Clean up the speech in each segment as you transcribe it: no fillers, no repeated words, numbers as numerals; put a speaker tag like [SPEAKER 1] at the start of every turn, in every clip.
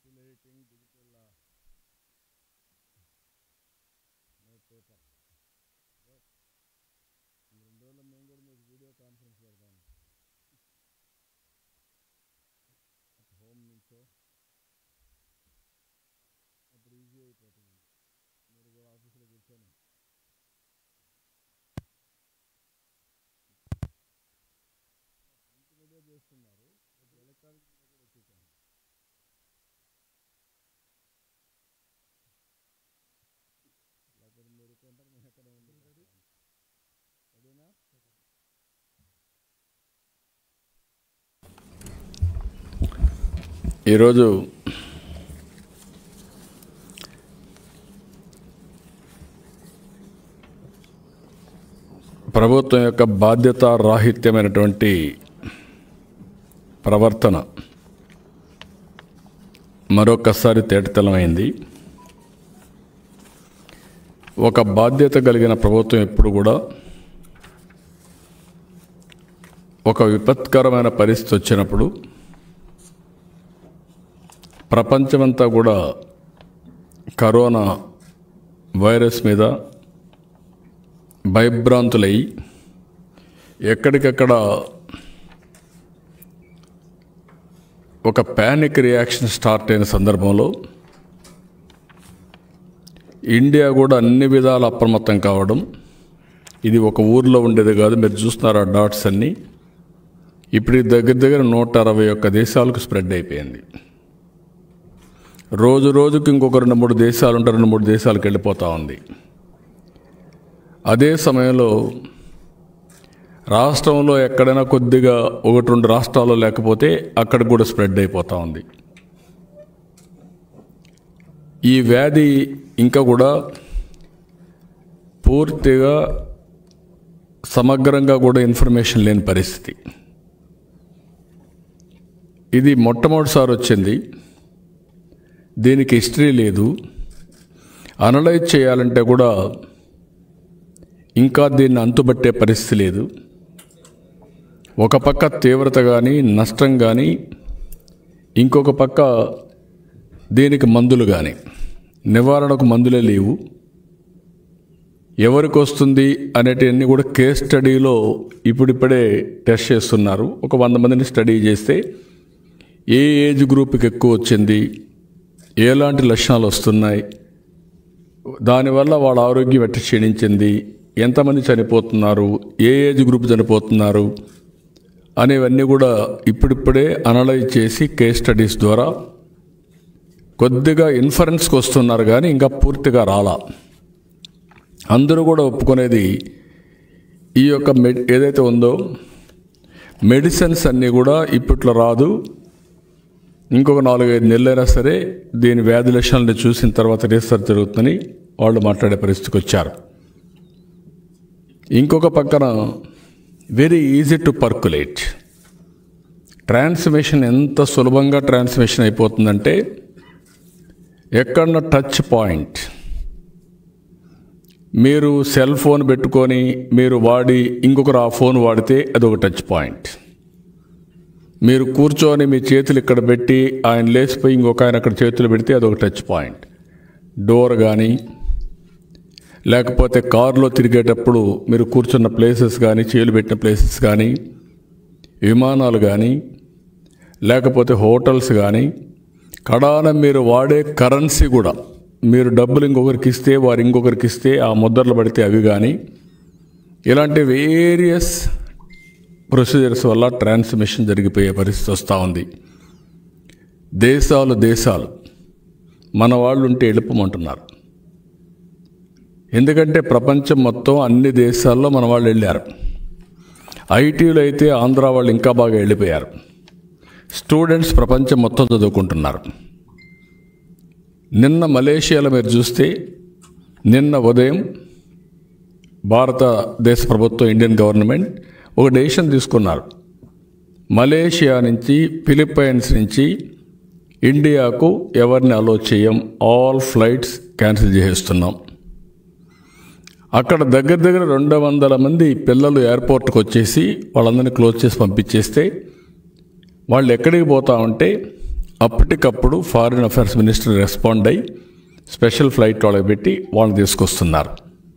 [SPEAKER 1] circulating digital paper. Right. రెండు రోజుల్లో మేము కూడా మీకు వీడియో కాన్ఫరెన్స్ పెడతాను. హోమ్ నుంచో అప్పుడు ఈజీ అయిపోతుంది. మీరు కూడా ఆఫీస్లో కూర్చొని ప్రింట్ మీడియా చేస్తున్నారు, ఎలక్ట్రానిక్ మీడియా కూడా వచ్చేసాను. లేకపోతే మీరు కొంటారు, మేము ఎక్కడ ఉండి రెడీనా? ఈరోజు ప్రభుత్వం యొక్క బాధ్యత రాహిత్యమైనటువంటి ప్రవర్తన మరొకసారి తేటతెల్లమైంది. ఒక బాధ్యత కలిగిన ప్రభుత్వం ఎప్పుడు కూడా ఒక విపత్కరమైన పరిస్థితి వచ్చినప్పుడు ప్రపంచమంతా కూడా కరోనా వైరస్ మీద భయభ్రాంతులై ఎక్కడికక్కడ ఒక ప్యానిక్ రియాక్షన్ స్టార్ట్ అయిన సందర్భంలో ఇండియా కూడా అన్ని విధాల అప్రమత్తం కావడం. ఇది ఒక ఊర్లో ఉండేది కాదు, మీరు చూస్తున్నారు ఆ డాట్స్ అన్నీ. ఇప్పుడు దగ్గర దగ్గర 161 దేశాలకు స్ప్రెడ్ అయిపోయింది. రోజు రోజుకి ఇంకొక 2-3 దేశాలు ఉంటే 2-3 దేశాలకు వెళ్ళిపోతూ ఉంది. అదే సమయంలో రాష్ట్రంలో ఎక్కడైనా కొద్దిగా 1-2 రాష్ట్రాల్లో లేకపోతే అక్కడికి కూడా స్ప్రెడ్ అయిపోతూ ఉంది. ఈ వ్యాధి ఇంకా కూడా పూర్తిగా సమగ్రంగా కూడా ఇన్ఫర్మేషన్ లేని పరిస్థితి. ఇది మొట్టమొదటిసారి వచ్చింది, దీనికి హిస్టరీ లేదు. అనలైజ్ చేయాలంటే కూడా ఇంకా దీన్ని అంతుబట్టే పరిస్థితి లేదు. ఒక పక్క తీవ్రత కానీ నష్టం కానీ, ఇంకొక పక్క దీనికి మందులు కానీ, నివారణకు మందులే లేవు. ఎవరికి వస్తుంది అనేటివన్నీ కూడా కేస్ స్టడీలో ఇప్పుడిప్పుడే టెస్ట్ చేస్తున్నారు. ఒక 100 మందిని స్టడీ చేస్తే ఏ ఏజ్ గ్రూప్కి ఎక్కువ వచ్చింది, ఎలాంటి లక్షణాలు వస్తున్నాయి, దానివల్ల వాళ్ళ ఆరోగ్యం ఎట్ట క్షీణించింది, ఎంతమంది చనిపోతున్నారు, ఏ ఏజ్ గ్రూప్ చనిపోతున్నారు అనేవన్నీ కూడా ఇప్పుడిప్పుడే అనలైజ్ చేసి కేస్ స్టడీస్ ద్వారా కొద్దిగా ఇన్ఫరెన్స్కి వస్తున్నారు. కానీ ఇంకా పూర్తిగా రాలా. అందరూ కూడా ఒప్పుకునేది ఈ యొక్క ఏదైతే ఉందో మెడిసిన్స్ అన్నీ కూడా ఇప్పట్లో రాదు, ఇంకొక 4-5 నెలలైనా సరే దీని వ్యాధి లక్షణాలను చూసిన తర్వాత రీసెర్చ్ జరుగుతుందని వాళ్ళు మాట్లాడే పరిస్థితికి వచ్చారు. ఇంకొక పక్కన very easy to percolate. Transmission ఎంత సులభంగా ట్రాన్స్మిషన్ అయిపోతుందంటే, ఎక్కడన్నా టచ్ పాయింట్ మీరు సెల్ ఫోన్ పెట్టుకొని మీరు వాడి ఇంకొకరు ఆ ఫోన్ వాడితే అదొక టచ్ పాయింట్. మీరు కూర్చొని మీ చేతులు ఇక్కడ పెట్టి ఆయన లేచిపోయి ఇంకొక ఆయన అక్కడ చేతులు పెడితే అదొక టచ్ పాయింట్. డోర్ కానీ, లేకపోతే కారులో తిరిగేటప్పుడు మీరు కూర్చున్న ప్లేసెస్ కానీ, చేతులు పెట్టిన ప్లేసెస్ కానీ, విమానాలు కానీ, లేకపోతే హోటల్స్ కానీ, కడాన మీరు వాడే కరెన్సీ కూడా, మీరు డబ్బులు ఇంకొకరికి ఇస్తే వారు ఇంకొకరికి ఇస్తే ఆ ముద్రలు పడితే అవి కానీ, ఇలాంటి వేరియస్ ప్రొసీజర్స్ వల్ల ట్రాన్స్మిషన్ జరిగిపోయే పరిస్థితి వస్తూ ఉంది. దేశాలు మన వాళ్ళు ఉంటే వెళ్ళిపోమంటున్నారు. ఎందుకంటే ప్రపంచం మొత్తం అన్ని దేశాల్లో మన వాళ్ళు వెళ్ళారు. ఐటీలో అయితే ఆంధ్ర వాళ్ళు ఇంకా బాగా వెళ్ళిపోయారు. స్టూడెంట్స్ ప్రపంచం మొత్తం చదువుకుంటున్నారు. నిన్న మలేషియాలో మీరు చూస్తే, నిన్న ఉదయం భారతదేశ ప్రభుత్వం, ఇండియన్ గవర్నమెంట్ ఒక డెసిషన్ తీసుకున్నారు. మలేషియా నుంచి, ఫిలిప్పైన్స్ నుంచి ఇండియాకు ఎవరిని అలో చేయం, ఆల్ ఫ్లైట్స్ క్యాన్సిల్ చేసేస్తున్నాం. అక్కడ దగ్గర దగ్గర 200 మంది పిల్లలు ఎయిర్పోర్ట్కి వచ్చేసి వాళ్ళందరినీ క్లోజ్ చేసి పంపించేస్తే, వాళ్ళు ఎక్కడికి పోతా ఉంటే అప్పటికప్పుడు ఫారిన్ అఫైర్స్ మినిస్టర్ రెస్పాండ్ అయ్యి స్పెషల్ ఫ్లైట్ వాళ్ళకి పెట్టి వాళ్ళని తీసుకొస్తున్నారు.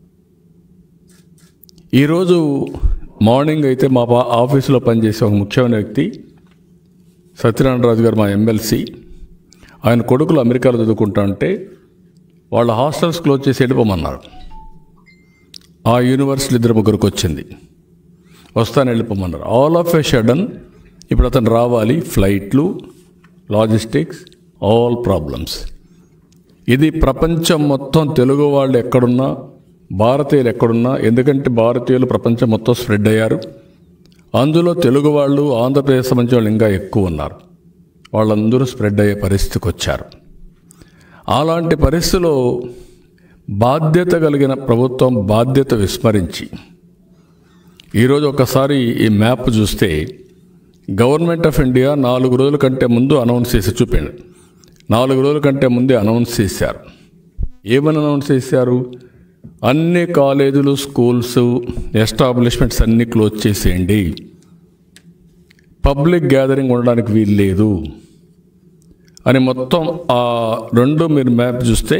[SPEAKER 1] ఈరోజు మార్నింగ్ అయితే మా ఆఫీసులో పనిచేసే ఒక ముఖ్యమైన వ్యక్తి సత్యనారాయణరాజు గారు, మా ఎమ్మెల్సీ, ఆయన కొడుకులు అమెరికాలో చదువుకుంటా ఉంటే వాళ్ళ హాస్టల్స్ క్లోజ్ చేసి వెళ్ళిపోమన్నారు. ఆ యూనివర్సిటీ 2-3 వచ్చింది, వస్తాను వెళ్ళిపోమన్నారు. ఆల్ ఆఫ్ ఎ సడన్ ఇప్పుడు అతను రావాలి, ఫ్లైట్లు, లాజిస్టిక్స్, ఆల్ ప్రాబ్లమ్స్. ఇది ప్రపంచం మొత్తం తెలుగు వాళ్ళు ఎక్కడున్నా, భారతీయులు ఎక్కడున్నా, ఎందుకంటే భారతీయులు ప్రపంచం మొత్తం స్ప్రెడ్ అయ్యారు. అందులో తెలుగు వాళ్ళు, ఆంధ్రప్రదేశ్ సంబంధించి వాళ్ళు ఇంకా ఎక్కువ ఉన్నారు. వాళ్ళందరూ స్ప్రెడ్ అయ్యే పరిస్థితికి వచ్చారు. అలాంటి పరిస్థితిలో బాధ్యత కలిగిన ప్రభుత్వం బాధ్యత విస్మరించి ఈరోజు ఒకసారి ఈ మ్యాప్ చూస్తే గవర్నమెంట్ ఆఫ్ ఇండియా 4 రోజుల కంటే ముందు అనౌన్స్ చేసి చూపింది. 4 రోజుల కంటే ముందే అనౌన్స్ చేశారు. ఏమని అనౌన్స్ చేశారు? అన్ని కాలేజీలు, స్కూల్స్, ఎస్టాబ్లిష్మెంట్స్ అన్నీ క్లోజ్ చేసేయండి, పబ్లిక్ గ్యాదరింగ్ ఉండడానికి వీలు లేదు అని మొత్తం ఆ 2 మీరు మ్యాప్ చూస్తే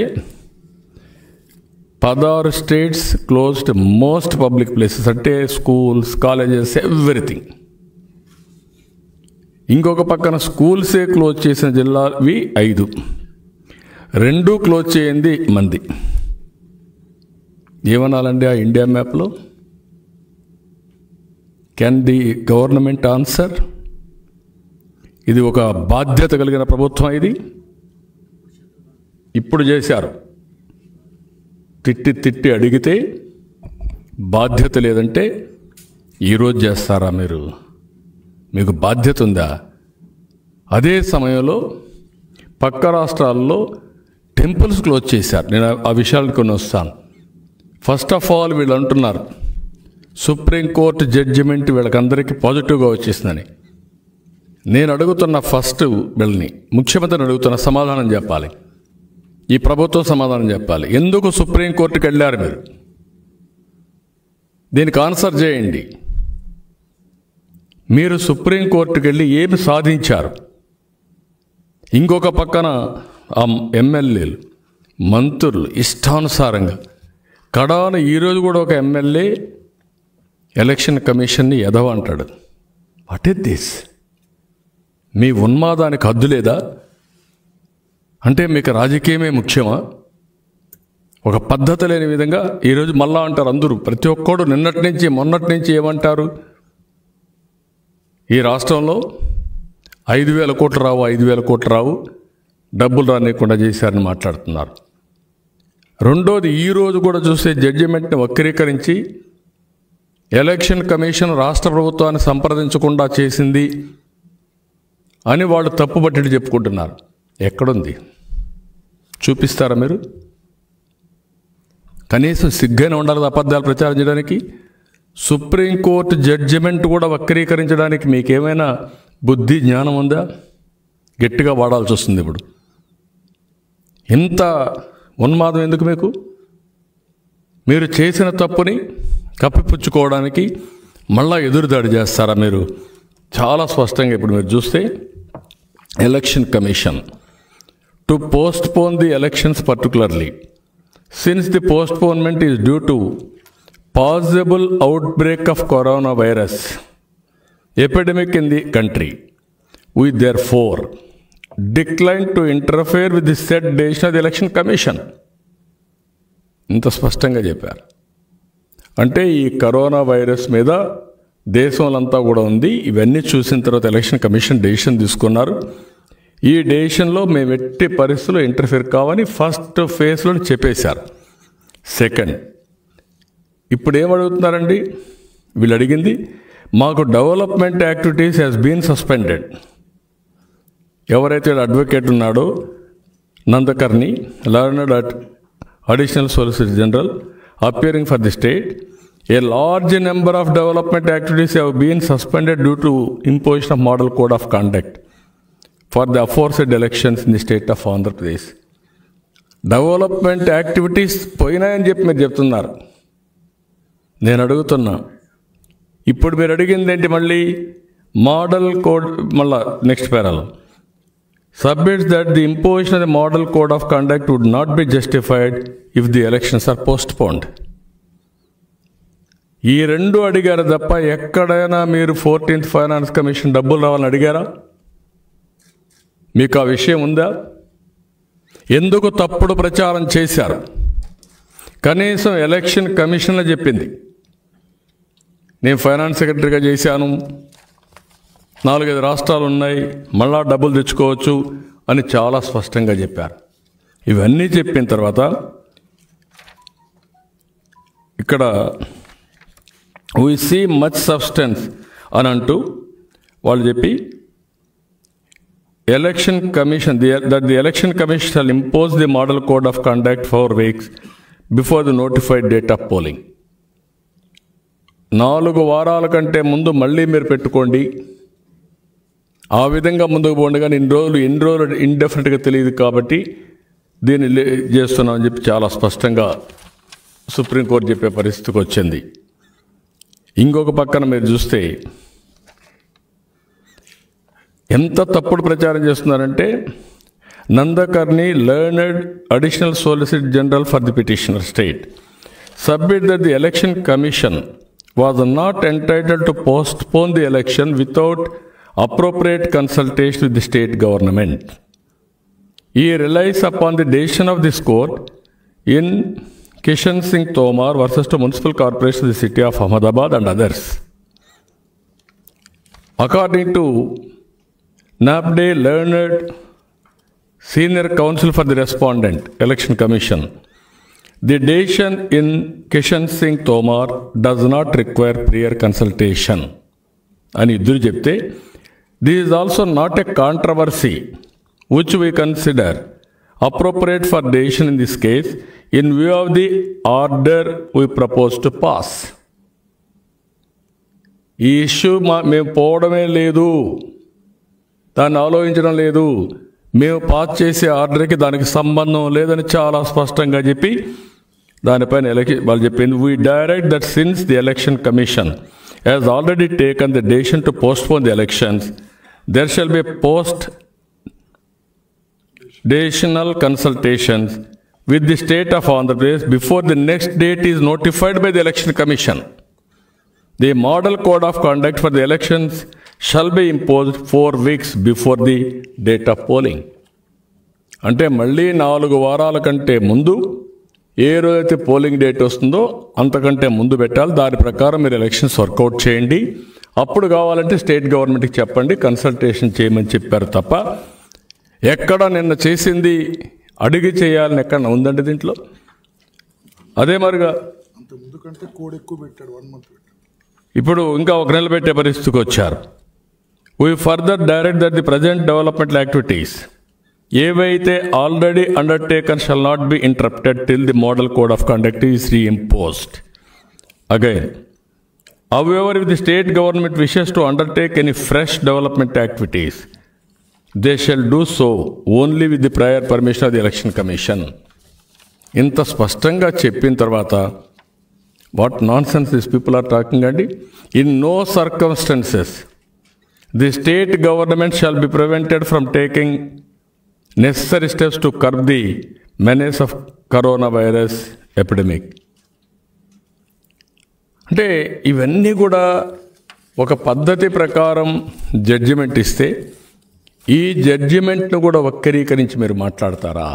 [SPEAKER 1] 16 states closed most public places, అంటే స్కూల్స్, కాలేజెస్, ఎవ్రీథింగ్. ఇంకొక పక్కన స్కూల్సే క్లోజ్ చేసిన జిల్లావి 5, 2 క్లోజ్ చేయండి మంది. ఏమనాలండి ఆ ఇండియా మ్యాప్లో? Can the government answer? ఇది ఒక బాధ్యత కలిగిన ప్రభుత్వం. ఇది ఇప్పుడు చేశారు. తిట్టి అడిగితే బాధ్యత లేదంటే ఈరోజు చేస్తారా మీరు? మీకు బాధ్యత ఉందా? అదే సమయంలో పక్క రాష్ట్రాల్లో టెంపుల్స్ క్లోజ్ చేశారు. నేను ఆ విషయాలకు కొన్ని వస్తాను. ఫస్ట్ ఆఫ్ ఆల్ వీళ్ళు అంటున్నారు సుప్రీంకోర్టు జడ్జిమెంట్ వీళ్ళకందరికీ పాజిటివ్గా వచ్చేసిందని. నేను అడుగుతున్న ఫస్ట్ వీళ్ళని, ముఖ్యమంత్రిని అడుగుతున్న, సమాధానం చెప్పాలి. ఈ ప్రభుత్వం సమాధానం చెప్పాలి. ఎందుకు సుప్రీంకోర్టుకి వెళ్ళారు మీరు? దీనికి ఆన్సర్ చేయండి. మీరు సుప్రీంకోర్టుకి వెళ్ళి ఏమి సాధించారు? ఇంకొక పక్కన ఆ ఎమ్మెల్యేలు, మంత్రులు ఇష్టానుసారంగా కడాన ఈరోజు కూడా ఒక ఎమ్మెల్యే ఎలక్షన్ కమిషన్ని ఎదవ అంటాడు. What is this? మీ ఉన్మాదానికి హద్దు లేదా? అంటే మీకు రాజకీయమే ముఖ్యమా? ఒక పద్ధతి లేని విధంగా ఈరోజు మళ్ళా అంటారు అందరూ, ప్రతి ఒక్కడు నిన్నటి నుంచి మొన్నటి నుంచి ఏమంటారు? ఈ రాష్ట్రంలో 5,000 కోట్లు రావు, 5,000 కోట్లు రావు, డబ్బులు రానియకుండా చేశారని మాట్లాడుతున్నారు. రెండోది, ఈరోజు కూడా చూస్తే జడ్జిమెంట్ని వక్రీకరించి ఎలక్షన్ కమిషన్ రాష్ట్ర ప్రభుత్వాన్ని సంప్రదించకుండా చేసింది అని వాళ్ళు తప్పుబట్టి చెప్పుకుంటున్నారు. ఎక్కడుంది? చూపిస్తారా మీరు? కనీసం సిగ్గైనా ఉండాలి అబద్ధాలు ప్రచారం చేయడానికి. సుప్రీంకోర్టు జడ్జిమెంట్ కూడా వక్రీకరించడానికి మీకేమైనా బుద్ధి, జ్ఞానం ఉందా? గట్టిగా వాడాల్సి వస్తుంది ఇప్పుడు. ఇంత ఉన్మాదం ఎందుకు మీకు? మీరు చేసిన తప్పుని కప్పిపుచ్చుకోవడానికి మళ్ళా ఎదురుదాడి చేస్తారా మీరు? చాలా స్పష్టంగా ఇప్పుడు మీరు చూస్తే election commission to postpone the elections particularly since the postponement is due to possible outbreak of corona virus epidemic in the country. We therefore decline to interfere with the said decision of the election commission. ఇంత స్పష్టంగా చెప్పారు. అంటే ఈ corona virus మీద దేశంలో కూడా ఉంది. ఇవన్నీ చూసిన తర్వాత ఎలక్షన్ కమిషన్ డెసిషన్ తీసుకున్నారు. ఈ డెసిషన్లో మేము ఎట్టి పరిస్థితుల్లో ఇంటర్ఫియర్ కావని ఫస్ట్ ఫేజ్లో చెప్పేశారు. సెకండ్, ఇప్పుడు ఏమడుగుతున్నారండి వీళ్ళు అడిగింది? మాకు development activities has been suspended. ఎవరైతే అడ్వకేట్ ఉన్నాడో Nandkarni, learned additional solicitor general appearing for the state, a large number of development activities have been suspended due to imposition of model code of conduct for the aforesaid elections in the state of Andhra Pradesh. Development activities పోయినాయని చెప్పి మీరు చెప్తున్నారు. నేను అడుగుతున్నా, ఇప్పుడు మీరు అడిగింది ఏంటి? మళ్ళీ మోడల్ కోడ్, మళ్ళా నెక్స్ట్ పేరాలో submits that the imposition of the model code of conduct would not be justified if the elections are postponed. ఈ రెండు అడిగారు తప్ప ఎక్కడైనా మీరు 14th ఫైనాన్స్ కమిషన్ డబ్బులు రావాలని అడిగారా? మీకు ఆ విషయం ఉందా? ఎందుకు తప్పుడు ప్రచారం చేశారు? కనీసం ఎలక్షన్ కమిషన్లో చెప్పింది, నేను ఫైనాన్స్ సెక్రటరీగా చేశాను, 4-5 రాష్ట్రాలు ఉన్నాయి, మళ్ళా డబ్బులు తెచ్చుకోవచ్చు అని చాలా స్పష్టంగా చెప్పారు. ఇవన్నీ చెప్పిన తర్వాత ఇక్కడ we see much substance అని అంటూ వాళ్ళు చెప్పి election commission that the election commission shall impose the model code of conduct 4 weeks before the notified date of polling. 4 వారాల కంటే ముందు మళ్ళీ మీరు పెట్టుకోండి, ఆ విధంగా ముందుకు పోండి, కానీ ఎన్ని రోజులు ఇండెఫినెట్గా తెలియదు కాబట్టి దీన్ని చేస్తున్నామని చెప్పి చాలా స్పష్టంగా సుప్రీంకోర్టు చెప్పే పరిస్థితికి వచ్చింది. ఇంకొక పక్కన మీరు చూస్తే ఎంత తప్పుడు ప్రచారం చేస్తున్నారంటే, Nandkarni learned additional solicitor general for the petitioner state submit that the election commission was not entitled to postpone the election without appropriate consultation with the state government. He relies upon the decision of this court in Kishan Singh Tomar versus the Municipal Corporation of the City of Ahmedabad and others. According to NAPDE learned Senior Counsel for the Respondent, Election Commission, the decision in Kishan Singh Tomar does not require prior consultation. అని ఇద్దరు చెప్తే, this is also not a controversy which we consider appropriate for decision in this case in view of the order we propose to pass. ఈ issue మేము పోవడమే లేదు, దాన్ని ఆలోచించడం లేదు, మేము పాస్ చేసే ఆర్డర్కి దానికి సంబంధం లేదని చాలా స్పష్టంగా చెప్పి దానిపైన వాళ్ళు చెప్పింది, we direct that since the election commission has already taken the decision to postpone the elections, there shall be post-decisional consultations with the state of Andhra Pradesh before the next date is notified by the election commission. The model code of conduct for the elections shall be imposed 4 weeks before the date of polling. అంటే మళ్ళీ 4 వారాల కంటే ముందు ఏ రోజైతే polling date వస్తుందో అంతకంటే ముందు పెట్టాలి. దాని ప్రకారం మీరు ఎలక్షన్స్ వర్కౌట్ చేయండి, అప్పుడు కావాలంటే స్టేట్ గవర్నమెంట్కి చెప్పండి, కన్సల్టేషన్ చేయమని చెప్పారు తప్ప ఎక్కడ నిన్న చేసింది అడిగి చేయాలని ఎక్కడ ఉందండి దీంట్లో. అదే మరిగా ఇప్పుడు ఇంకా 1 నెల పెట్టే పరిస్థితికి వచ్చారు. We further direct that the present developmental activities ఏవైతే already undertaken shall not be interrupted till the model code of conduct is reimposed. Again, however, if the state government wishes to undertake any fresh development activities, they shall do so only with the prior permission of the election commission. ఇంత స్పష్టంగా చెప్పిన తర్వాత what nonsense this people are talking అండి. In no circumstances the state government shall be prevented from taking necessary steps to curb the menace of coronavirus epidemic. అంటే ఇవన్నీ కూడా ఒక పద్ధతి ప్రకారం జడ్జిమెంట్ ఇస్తే ఈ జడ్జిమెంట్ను కూడా వక్రీకరించి మీరు మాట్లాడతారా?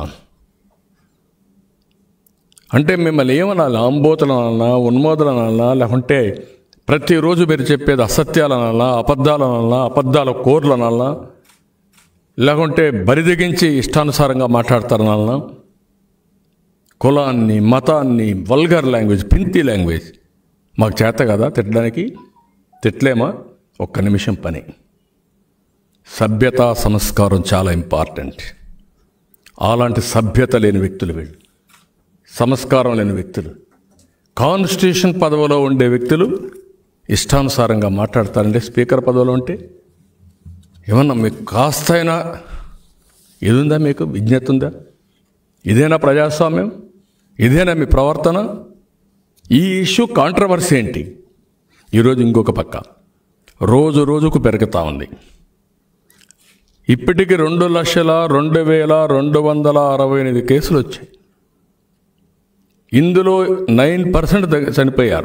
[SPEAKER 1] అంటే మిమ్మల్ని ఏమనాలి? ఆంబోతులనాలనా, ఉన్మోదలనాలనా, లేకుంటే ప్రతిరోజు మీరు చెప్పేది అసత్యాలనాలనా, అబద్ధాలనాలనా, అబద్ధాల కోర్లనాలనా, లేకుంటే బరిదెగించి ఇష్టానుసారంగా మాట్లాడతారనాలనా? కులాన్ని, మతాన్ని, వల్గర్ లాంగ్వేజ్, పింతి లాంగ్వేజ్ మాకు చేత కదా తిట్టడానికి? తిట్టలేమా? 1 నిమిషం పని. సభ్యత, సంస్కారం చాలా ఇంపార్టెంట్. అలాంటి సభ్యత లేని వ్యక్తులు వీళ్ళు, సంస్కారం లేని వ్యక్తులు, కాన్స్టిట్యూషన్ పదవిలో ఉండే వ్యక్తులు ఇష్టానుసారంగా మాట్లాడతారంటే స్పీకర్ పదవిలో ఉంటే ఏమన్నా మీకు కాస్తైనా ఇది ఉందా? మీకు విజ్ఞత ఉందా? ఇదేనా ప్రజాస్వామ్యం? ఇదేనా మీ ప్రవర్తన? ఈ ఇష్యూ కాంట్రవర్సీ ఏంటి? ఈరోజు ఇంకొక పక్క రోజు రోజుకు పెరుగుతూ ఉంది. ఇప్పటికి 2,02,268 కేసులు వచ్చాయి. ఇందులో 9% చనిపోయారు.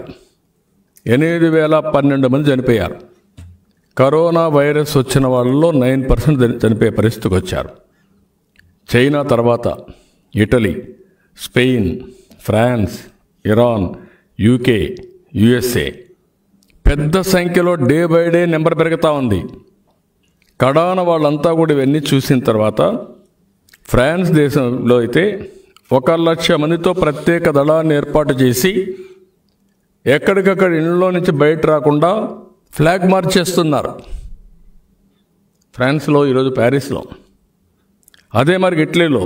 [SPEAKER 1] 8,012 మంది చనిపోయారు. కరోనా వైరస్ వచ్చిన వాళ్ళలో 9% చనిపోయే పరిస్థితికి వచ్చారు. చైనా తర్వాత Italy, Spain, France, Iran, UK, USA పెద్ద సంఖ్యలో డే బై డే నెంబర్ పెరుగుతూ ఉంది. కడాన వాళ్ళంతా కూడా ఇవన్నీ చూసిన తర్వాత ఫ్రాన్స్ దేశంలో అయితే 1,00,000 మందితో ప్రత్యేక దళాన్ని ఏర్పాటు చేసి ఎక్కడికక్కడ ఇళ్ళలో నుంచి బయట రాకుండా ఫ్లాగ్ మార్చ్ చేస్తున్నారు. ఫ్రాన్స్లో, ఈరోజు ప్యారిస్లో, అదే మరి ఇటలీలో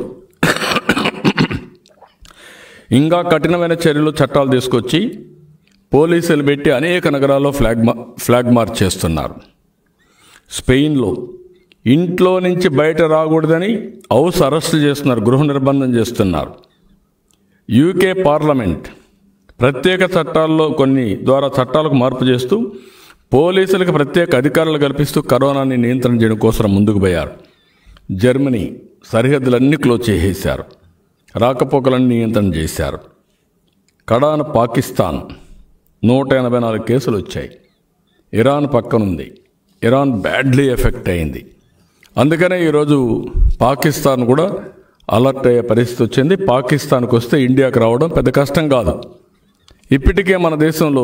[SPEAKER 1] ఇంకా కఠినమైన చర్యలు, చట్టాలు తీసుకొచ్చి పోలీసులు పెట్టి అనేక నగరాల్లో ఫ్లాగ్ మార్చ్ చేస్తున్నారు. స్పెయిన్లో ఇంట్లో నుంచి బయట రాకూడదని హౌస్ అరెస్ట్ చేస్తున్నారు, గృహ నిర్బంధం చేస్తున్నారు. యూకే పార్లమెంట్ ప్రత్యేక చట్టాల్లో కొన్ని ద్వారా చట్టాలకు మార్పు చేస్తూ పోలీసులకు ప్రత్యేక అధికారాలు కల్పిస్తూ కరోనాని నియంత్రణ చేయడం కోసం ముందుకు పోయారు. జర్మనీ సరిహద్దులన్నీ క్లోజ్ చేసేశారు, రాకపోకలన్నీ నియంత్రణ చేశారు. కడాన పాకిస్తాన్ 184 కేసులు వచ్చాయి. ఇరాన్ పక్కనుంది, ఇరాన్ బ్యాడ్లీ ఎఫెక్ట్ అయింది. అందుకనే ఈరోజు పాకిస్తాన్ కూడా అలర్ట్ అయ్యే పరిస్థితి వచ్చింది. పాకిస్తాన్కి వస్తే ఇండియాకి రావడం పెద్ద కష్టం కాదు. ఇప్పటికే మన దేశంలో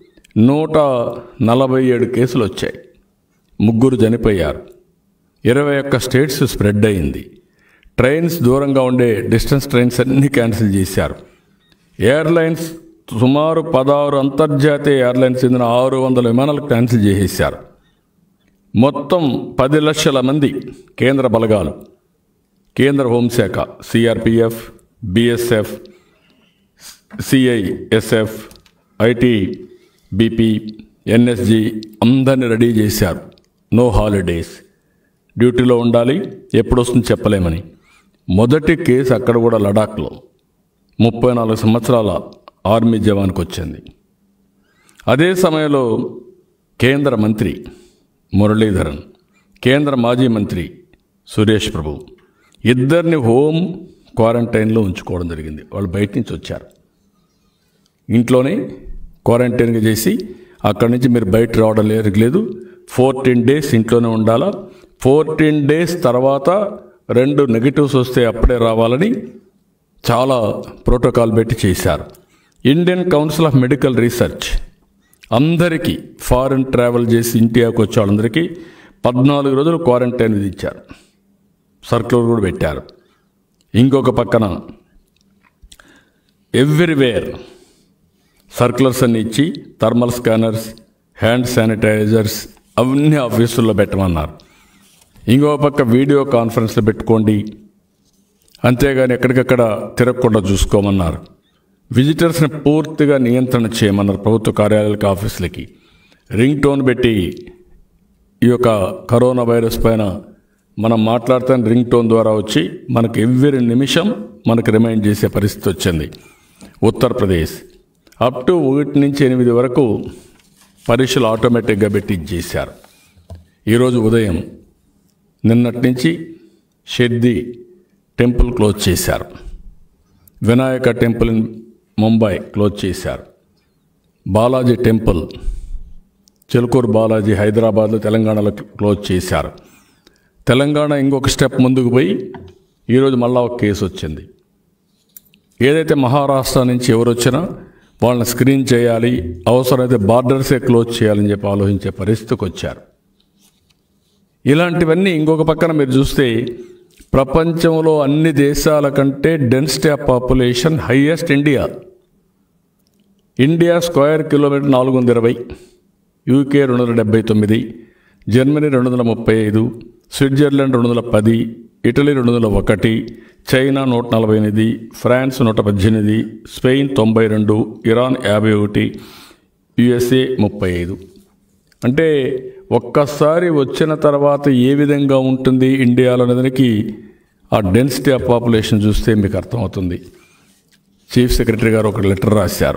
[SPEAKER 1] 147 కేసులు వచ్చాయి, 3 చనిపోయారు. 21 స్టేట్స్ స్ప్రెడ్ అయింది. ట్రైన్స్ దూరంగా ఉండే డిస్టెన్స్ ట్రైన్స్ అన్నీ క్యాన్సిల్ చేశారు. ఎయిర్లైన్స్ సుమారు 16 అంతర్జాతీయ ఎయిర్లైన్స్ చెందిన 600 విమానాలు క్యాన్సిల్ చేసేశారు. మొత్తం 10 లక్షల మంది కేంద్ర బలగాలు, కేంద్ర హోంశాఖ, CRPF, BSF, CISF, ITBP, NSG అందరినీ రెడీ చేశారు. నో హాలిడేస్, డ్యూటీలో ఉండాలి, ఎప్పుడు వస్తుంది చెప్పలేమని. మొదటి కేసు అక్కడ కూడా లడాఖ్లో 34 సంవత్సరాల ఆర్మీ జవాన్కి వచ్చింది. అదే సమయంలో కేంద్ర మంత్రి మురళీధరన్, కేంద్ర మాజీ మంత్రి సురేష్ ప్రభు ఇద్దరిని హోమ్ క్వారంటైన్లో ఉంచుకోవడం జరిగింది. వాళ్ళు బయట నుంచి వచ్చారు, ఇంట్లోనే క్వారంటైన్గా చేసి అక్కడి నుంచి మీరు బయట రావడం లేదు, 14 డేస్ ఇంట్లోనే ఉండాలా, 14 డేస్ తర్వాత 2 నెగిటివ్స్ వస్తే అప్పుడే రావాలని చాలా ప్రోటోకాల్ పెట్టి చేశారు. Indian council of medical research అందరికీ ఫారిన్ ట్రావెల్ చేసి ఇండియాకు వచ్చే వాళ్ళందరికీ 14 రోజులు క్వారంటైన్ విధించారు, సర్క్యులర్ కూడా పెట్టారు. ఇంకొక పక్కన ఎవ్రీవేర్ సర్క్యులర్స్ అన్ని ఇచ్చి థర్మల్ స్కానర్స్, హ్యాండ్ శానిటైజర్స్ అవన్నీ ఆఫీసుల్లో పెట్టమన్నారు. ఇంకొక పక్క వీడియో కాన్ఫరెన్స్లో పెట్టుకోండి, అంతేగాని ఎక్కడికక్కడ తిరగకుండా చూసుకోమన్నారు. విజిటర్స్ని పూర్తిగా నియంత్రణ చేయమన్నారు. ప్రభుత్వ కార్యాలయాలకి, ఆఫీసులకి రింగ్ టోన్ పెట్టి ఈ యొక్క కరోనా వైరస్ పైన మనం మాట్లాడుతున్న రింగ్ టోన్ ద్వారా వచ్చి మనకు ఎవ్రీ నిమిషం మనకు రిమైండ్ చేసే పరిస్థితి వచ్చింది. ఉత్తరప్రదేశ్ అప్ టు 1 నుంచి 8 వరకు పరీక్షలు ఆటోమేటిక్గా పెట్టి చేశారు. ఈరోజు ఉదయం నిన్నటి నుంచి షిర్డీ టెంపుల్ క్లోజ్ చేశారు, Vinayaka temple in Mumbai close చేశారు, బాలాజీ టెంపుల్ చిలుకూరు బాలాజీ హైదరాబాద్లో, తెలంగాణలో క్లోజ్ చేశారు. తెలంగాణ ఇంకొక స్టెప్ ముందుకు పోయి ఈరోజు మళ్ళా ఒక కేసు వచ్చింది. ఏదైతే మహారాష్ట్ర నుంచి ఎవరు వచ్చినా వాళ్ళని స్క్రీన్ చేయాలి, అవసరమైతే బార్డర్సే క్లోజ్ చేయాలని చెప్పి ఆలోచించే పరిస్థితికి వచ్చారు. ఇలాంటివన్నీ ఇంకొక పక్కన మీరు చూస్తే ప్రపంచంలో అన్ని దేశాల కంటే density of population highest India. India square kilometer 420, UK 279, Germany 235, Switzerland 210, Italy 201, China 148, France 118, Spain 92, Iran 51, USA 35. అంటే ఒక్కసారి వచ్చిన తర్వాత ఏ విధంగా ఉంటుంది ఇండియాలో అనేదానికి ఆ డెన్సిటీ ఆఫ్ పాపులేషన్ చూస్తే మీకు అర్థమవుతుంది. చీఫ్ సెక్రటరీ గారు ఒక లెటర్ రాశారు,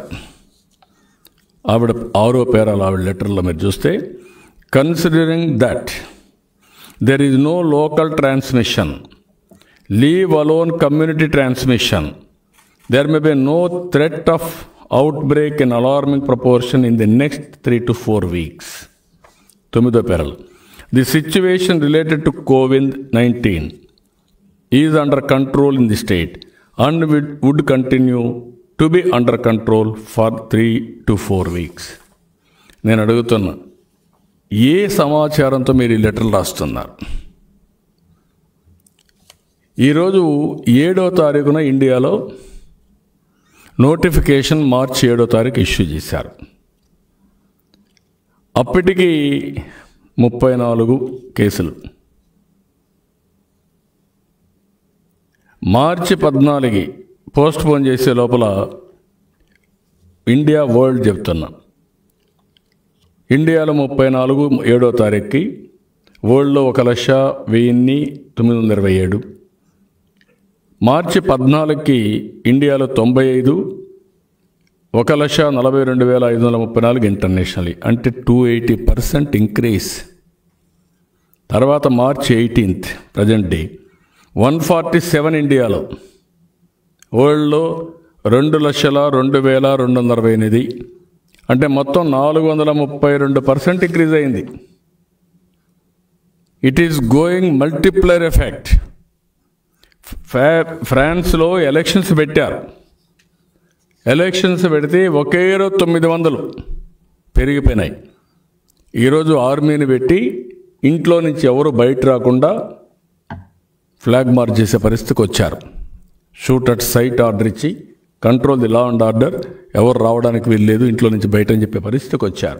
[SPEAKER 1] ఆవిడ 6వ పేరాలు ఆవిడ లెటర్లో మీరు చూస్తే, considering that there is no local transmission, leave alone community transmission. There may be no threat of outbreak in alarming proportion in the next 3 to 4 weeks. తొమ్మిదో పెరల్. The situation related to COVID-19 is under control in the state and would continue to be under control for 3 to 4 weeks. నేను అడుగుతున్నా, ఏ సమాచారంతో మీరు ఈ లెటర్లు రాస్తున్నారు? ఈరోజు 7వ తారీఖున ఇండియాలో నోటిఫికేషన్ మార్చి 7వ తారీఖు ఇష్యూ చేశారు. అప్పటికి 34 కేసులు. మార్చి 14కి పోస్ట్పోన్ చేసే లోపల ఇండియా వరల్డ్ చెప్తున్నా, ఇండియాలో 34 7వ తారీఖుకి, వరల్డ్లో 1,10,927. మార్చి 14కి ఇండియాలో 95, 1,42,534 ఇంటర్నేషనల్, అంటే 280% ఇంక్రీజ్. తర్వాత మార్చి 18th ప్రజెంట్ డే 147 ఇండియాలో, వరల్డ్లో 2,02,228, అంటే మొత్తం 432% ఇంక్రీజ్ అయింది. It is going multiplier effect. ఫ్రాన్స్లో ఎలక్షన్స్ పెట్టారు. ఎలక్షన్స్ పెడితే ఒకే రోజు 900 పెరిగిపోయినాయి. ఈరోజు ఆర్మీని పెట్టి ఇంట్లో నుంచి ఎవరు బయట రాకుండా ఫ్లాగ్ మార్చ్ చేసే పరిస్థితికి వచ్చారు. షూట్ అట్ సైట్ ఆర్డర్ ఇచ్చి control the law and order, ఎవరు రావడానికి వీల్లేదు, ఇంట్లో నుంచి బయట అని చెప్పే పరిస్థితికి వచ్చారు.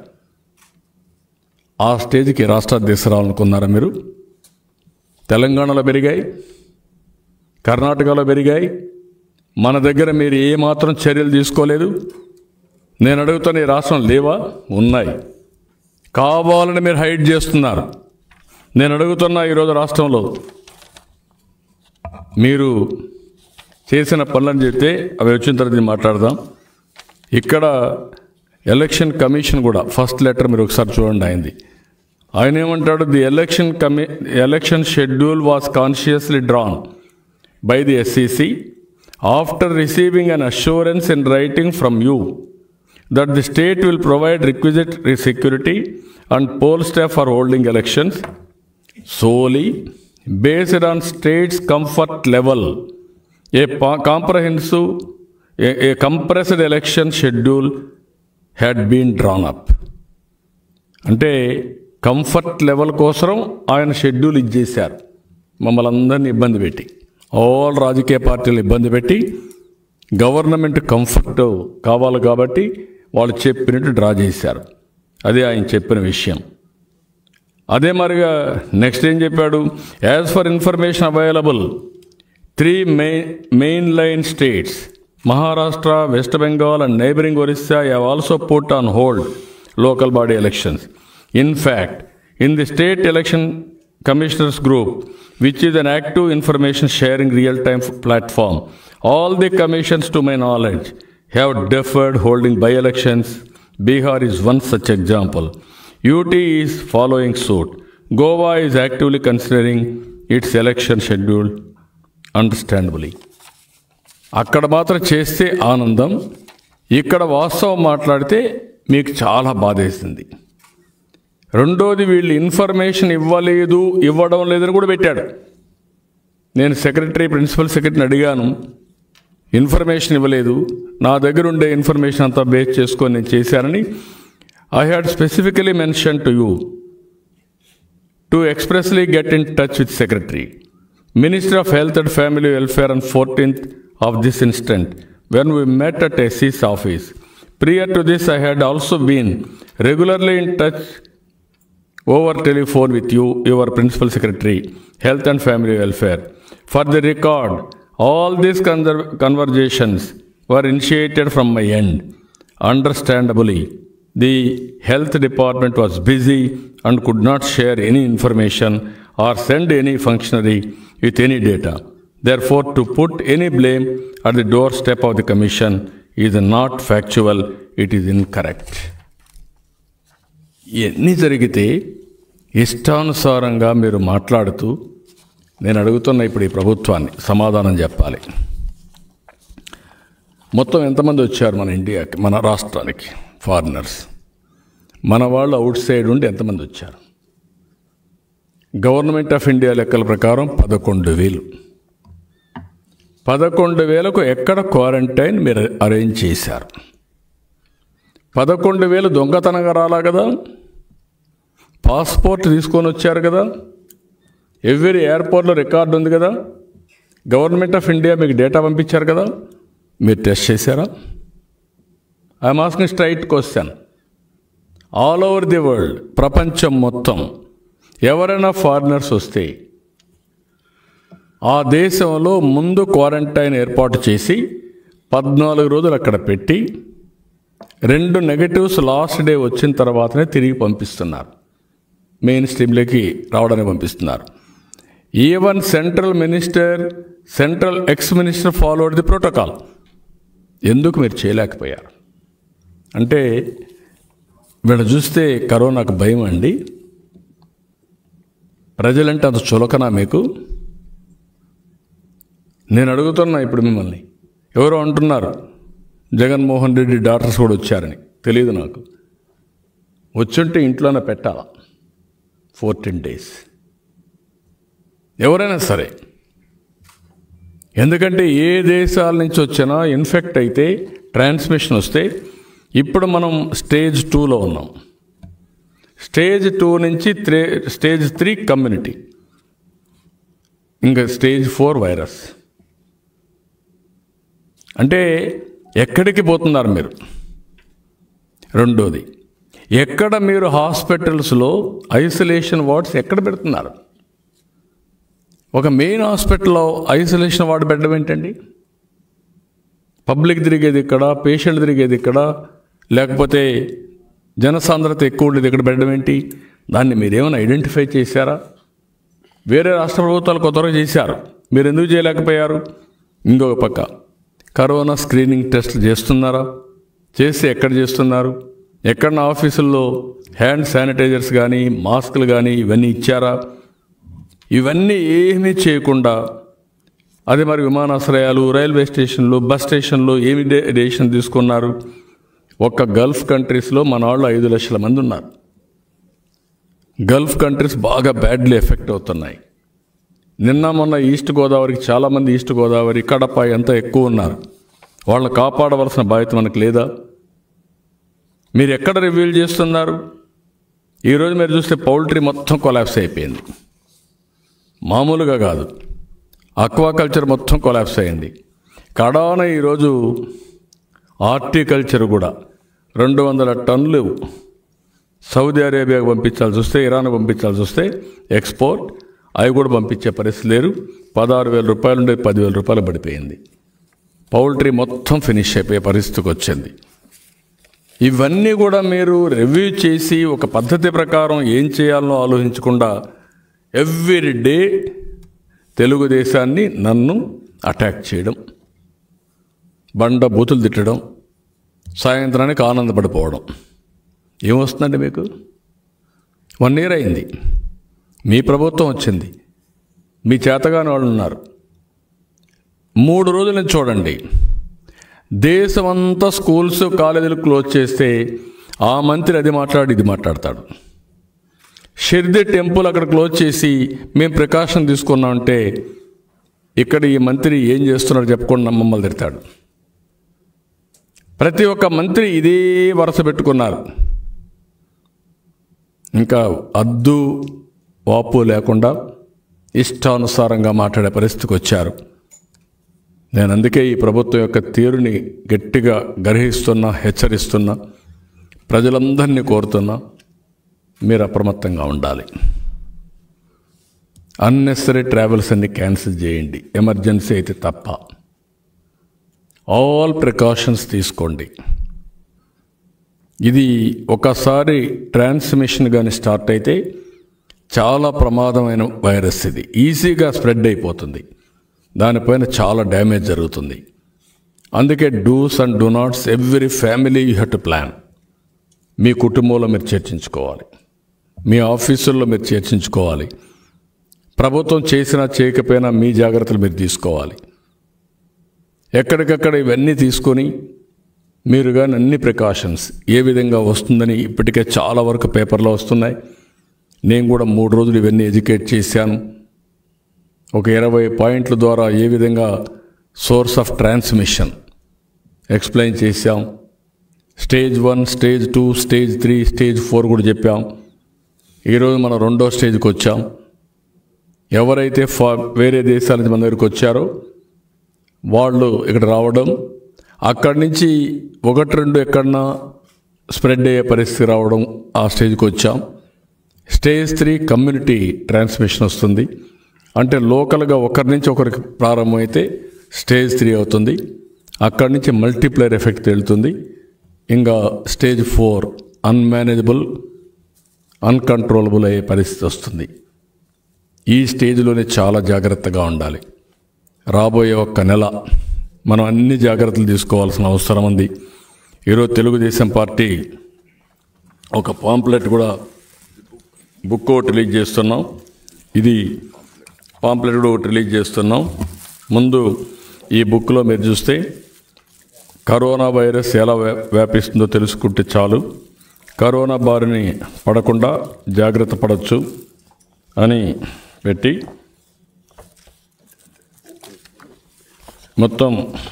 [SPEAKER 1] ఆ స్టేజ్కి రాష్ట్రాలు తీసుకురావాలనుకున్నారా మీరు? తెలంగాణలో పెరిగాయి, కర్ణాటకలో పెరిగాయి, మన దగ్గర మీరు ఏమాత్రం చర్యలు తీసుకోలేదు. నేను అడుగుతున్న ఈ రాష్ట్రం లేవా? ఉన్నాయి. కావాలని మీరు హైడ్ చేస్తున్నారు. నేను అడుగుతున్నా, ఈరోజు రాష్ట్రంలో మీరు చేసిన పనులను చెప్తే అవి వచ్చిన తర్వాత మాట్లాడదాం. ఇక్కడ ఎలక్షన్ కమిషన్ కూడా ఫస్ట్ లెటర్ మీరు ఒకసారి చూడండి అయింది. ఆయన ఏమంటాడు? The election schedule was consciously drawn by the SEC after receiving an assurance in writing from you that the state will provide requisite security and poll staff for holding elections solely based on state's comfort level. A compressed election schedule had been drawn up. అంటే comfort level కోసం ఆయన schedule ఇచ్చేశారు. మమ్మల్ని అందరినీ ఇబ్బంది పెట్టి, all రాజకీయ పార్టీలు ఇబ్బంది పెట్టి, గవర్నమెంట్ కంఫర్ట్ కావాలి కాబట్టి వాళ్ళు చెప్పినట్టు డ్రా చేశారు. అదే ఆయన చెప్పిన విషయం. అదే మరిగా నెక్స్ట్ ఏం చెప్పాడు? As per information available, 3 main line states Maharashtra, West Bengal and neighbouring Orissa have also put on hold local body elections. In fact, in the state election commissioners group, which is an active information sharing real-time platform, all the commissions to my knowledge have deferred holding by-elections. Bihar is one such example. UT is following suit. Goa is actively considering its election schedule, understandably. అక్కడ మాత్రం చేస్తే ఆనందం, ఇక్కడ వాస్తవం మాట్లాడితే మీకు చాలా బాధేస్తుంది. రెండోది, వీళ్ళు ఇన్ఫర్మేషన్ ఇవ్వడం లేదని కూడా పెట్టాడు. నేను ప్రిన్సిపల్ సెక్రటరీని అడిగాను, ఇన్ఫర్మేషన్ ఇవ్వలేదు, నా దగ్గర ఉండే ఇన్ఫర్మేషన్ అంతా బేస్ చేసుకొని నేను చేశానని. I had specifically mention to you to expressly get in touch with secretary, minister of health and family welfare on 14th of this instant when we met at SC's office. Prior to this, I had also been regularly in touch over telephone with you, your Principal Secretary, Health and Family Welfare. For the record, all these conversations were initiated from my end. Understandably, the Health Department was busy and could not share any information or send any functionary with any data. Therefore, to put any blame at the doorstep of the Commission is not factual, it is incorrect. ఎన్ని జరిగితే ఇష్టానుసారంగా మీరు మాట్లాడుతూ నేను అడుగుతున్న ఇప్పుడు ఈ ప్రభుత్వాన్ని సమాధానం చెప్పాలి. మొత్తం ఎంతమంది వచ్చారు మన ఇండియాకి, మన రాష్ట్రానికి ఫారినర్స్? మన వాళ్ళు అవుట్ సైడ్ ఉండి ఎంతమంది వచ్చారు? గవర్నమెంట్ ఆఫ్ ఇండియా లెక్కల ప్రకారం 11,000. 11,000కు ఎక్కడ క్వారంటైన్ మీరు అరేంజ్ చేశారు? 11,000 దొంగతనంగా రాలా కదా? పాస్పోర్ట్ తీసుకొని వచ్చారు కదా? ఎవ్రీ ఎయిర్పోర్ట్లో రికార్డు ఉంది కదా? గవర్నమెంట్ ఆఫ్ ఇండియా మీకు డేటా పంపించారు కదా? మీరు టెస్ట్ చేశారా? I'm asking straight question. All over the world, ప్రపంచం మొత్తం ఎవరైనా ఫారినర్స్ వస్తే ఆ దేశంలో ముందు క్వారంటైన్ ఏర్పాటు చేసి 14 రోజులు అక్కడ పెట్టి 2 నెగటివ్స్ లాస్ట్ డే వచ్చిన తర్వాతనే తిరిగి పంపిస్తున్నారు. మెయిన్ స్ట్రీమ్లోకి రావడానికి పంపిస్తున్నారు. Even central ex minister followed the protocol. ఎందుకు మీరు చేయలేకపోయారు? అంటే వీళ్ళు చూస్తే కరోనాకు భయం అండి? ప్రజలంటే అంత చులకనా మీకు? నేను అడుగుతున్నా ఇప్పుడు మిమ్మల్ని. ఎవరో అంటున్నారు జగన్మోహన్ రెడ్డి డాక్టర్స్ కూడా వచ్చారని. తెలియదు నాకు. వచ్చుంటే ఇంట్లోనే పెట్టాలా 14 days ఎవరైనా సరే. ఎందుకంటే ఏ దేశాల నుంచి వచ్చినా ఇన్ఫెక్ట్ అయితే, ట్రాన్స్మిషన్ వస్తే, ఇప్పుడు మనం స్టేజ్ 2లో ఉన్నాం. స్టేజ్ 2 నుంచి స్టేజ్ 3 కమ్యూనిటీ, ఇంకా స్టేజ్ 4 వైరస్. అంటే ఎక్కడికి పోతున్నారు మీరు? రెండోది, ఎక్కడ మీరు హాస్పిటల్స్లో ఐసోలేషన్ వార్డ్స్ ఎక్కడ పెడుతున్నారు? ఒక మెయిన్ హాస్పిటల్లో ఐసోలేషన్ వార్డు పెట్టడం ఏంటండి? పబ్లిక్ తిరిగేది ఇక్కడ, పేషెంట్ తిరిగేది ఇక్కడ, లేకపోతే జనసాంద్రత ఎక్కువ ఉండేది ఇక్కడ పెట్టడం ఏంటి? దాన్ని మీరేమైనా ఐడెంటిఫై చేశారా? వేరే రాష్ట్ర ప్రభుత్వాలు కొత్తగా చేశారు, మీరు ఎందుకు చేయలేకపోయారు? ఇంకొక పక్క కరోనా స్క్రీనింగ్ టెస్ట్లు చేస్తున్నారా? చేస్తే ఎక్కడ చేస్తున్నారు? ఎక్కడన్నా ఆఫీసుల్లో హ్యాండ్ శానిటైజర్స్ కానీ, మాస్కులు కానీ ఇవన్నీ ఇచ్చారా? ఇవన్నీ ఏమీ చేయకుండా, అది మరి విమానాశ్రయాలు, రైల్వే స్టేషన్లు, బస్ స్టేషన్లు ఏమి డెసిషన్ తీసుకున్నారు? ఒక్క గల్ఫ్ కంట్రీస్లో మన వాళ్ళు 5 లక్షల మంది ఉన్నారు. గల్ఫ్ కంట్రీస్ బాగా బ్యాడ్లీ ఎఫెక్ట్ అవుతున్నాయి. నిన్న మొన్న ఈస్ట్ గోదావరికి చాలామంది, ఈస్ట్ గోదావరి, కడప ఎంత ఎక్కువ ఉన్నారు. వాళ్ళని కాపాడవలసిన బాధ్యత మనకు లేదా? మీరు ఎక్కడ రివ్యూల్ చేస్తున్నారు? ఈరోజు మీరు చూస్తే పౌల్ట్రీ మొత్తం కొలాప్స్ అయిపోయింది. మామూలుగా కాదు, అక్వాకల్చర్ మొత్తం కొలాప్స్ అయింది. కడాన ఈరోజు హార్టికల్చర్ కూడా 200 టన్నులు సౌదీ అరేబియాకు పంపించాల్సి వస్తే, ఇరాన్కు పంపించాల్సి వస్తే ఎక్స్పోర్ట్, అవి కూడా పంపించే పరిస్థితి లేరు. 16,000 రూపాయలు ఉండే 10,000 రూపాయలు పడిపోయింది. పౌల్ట్రీ మొత్తం ఫినిష్ అయిపోయే పరిస్థితికి వచ్చింది. ఇవన్నీ కూడా మీరు రివ్యూ చేసి ఒక పద్ధతి ప్రకారం ఏం చేయాలనో ఆలోచించకుండా ఎవ్రీ డే తెలుగుదేశాన్ని, నన్ను అటాక్ చేయడం, బండ బూతులు తిట్టడం, సాయంత్రానికి ఆనందపడిపోవడం. ఏమొస్తుందండి మీకు? 1 year అయింది, మీ ప్రభుత్వం వచ్చింది, మీ చేతగాని వాళ్ళు ఉన్నారు. 3 రోజుల నుంచి చూడండి, దేశమంతా స్కూల్స్, కాలేజీలు క్లోజ్ చేస్తే ఆ మంత్రి అది మాట్లాడి ఇది మాట్లాడతాడు. షిర్ది టెంపుల్ అక్కడ క్లోజ్ చేసి మేము ప్రికాషన్ తీసుకున్నామంటే ఇక్కడ ఈ మంత్రి ఏం చేస్తున్నాడు చెప్పుకొని మమ్మల్ని తిడతాడు. ప్రతి ఒక్క మంత్రి ఇదే వరుస పెట్టుకున్నారు. ఇంకా అద్దు వాపు లేకుండా ఇష్టానుసారంగా మాట్లాడే పరిస్థితికి వచ్చారు. నేను అందుకే ఈ ప్రభుత్వం యొక్క తీరుని గట్టిగా గర్హిస్తున్నా, హెచ్చరిస్తున్నా, ప్రజలందరినీ కోరుతున్నా, మీరు అప్రమత్తంగా ఉండాలి. అన్నెసరీ ట్రావెల్స్ అన్ని క్యాన్సిల్ చేయండి, ఎమర్జెన్సీ అయితే తప్ప. ఆల్ ప్రికాషన్స్ తీసుకోండి. ఇది ఒకసారి ట్రాన్స్మిషన్ కానీ స్టార్ట్ అయితే చాలా ప్రమాదమైన వైరస్. ఇది ఈజీగా స్ప్రెడ్ అయిపోతుంది, దానిపైన చాలా డ్యామేజ్ జరుగుతుంది. అందుకే dos and do nots every family you have to plan. మీ కుటుంబంలో మీరు చర్చించుకోవాలి. మీ ఆఫీసుల్లో మీరు చర్చించుకోవాలి. ప్రభుత్వం చేసినా చేయకపోయినా మీ జాగ్రత్తలు మీరు తీసుకోవాలి. ఎక్కడికక్కడ ఇవన్నీ తీసుకొని మీరు కానీ అన్ని ప్రికాషన్స్ ఏ విధంగా వస్తుందని ఇప్పటికే చాలా వరకు పేపర్లో వస్తున్నాయి. నేను కూడా 3 రోజులు ఇవన్నీ ఎడ్యుకేట్ చేశాను. ఒక 20 పాయింట్ల ద్వారా ఏ విధంగా సోర్స్ ఆఫ్ ట్రాన్స్మిషన్ ఎక్స్ప్లెయిన్ చేశాం. స్టేజ్ 1, స్టేజ్ 2, స్టేజ్ 3, స్టేజ్ 4 కూడా చెప్పాం. ఈరోజు మనం 2వ స్టేజ్కి వచ్చాం. ఎవరైతే వేరే దేశాల నుంచి మన దగ్గరికి వచ్చారో వాళ్ళు ఇక్కడ రావడం, అక్కడి నుంచి 1-2 ఎక్కడన్నా స్ప్రెడ్ అయ్యే పరిస్థితి రావడం, ఆ స్టేజ్కి వచ్చాం. స్టేజ్ 3 కమ్యూనిటీ ట్రాన్స్మిషన్ వస్తుంది. అంటే లోకల్గా ఒకరి నుంచి ఒకరికి ప్రారంభమైతే స్టేజ్ 3 అవుతుంది. అక్కడి నుంచి మల్టీప్లైర్ ఎఫెక్ట్ వెళ్తుంది. ఇంకా స్టేజ్ 4 అన్మేనేజబుల్, అన్కంట్రోలబుల్ అయ్యే పరిస్థితి వస్తుంది. ఈ స్టేజ్లోనే చాలా జాగ్రత్తగా ఉండాలి. రాబోయే 1 నెల మనం అన్ని జాగ్రత్తలు తీసుకోవాల్సిన అవసరం ఉంది. ఈరోజు తెలుగుదేశం పార్టీ ఒక పాంప్లెట్ కూడా బుక్ ఒకటి రిలీజ్ చేస్తున్నాం. ఇది పాంప్లెట్ కూడా ఒకటి రిలీజ్ చేస్తున్నాం. ముందు ఈ బుక్లో మీరు చూస్తే కరోనా వైరస్ ఎలా వ్యాపిస్తుందో తెలుసుకుంటే చాలు. కరోనా బారిని పడకుండా జాగ్రత్త పడవచ్చు అని పెట్టి మొత్తం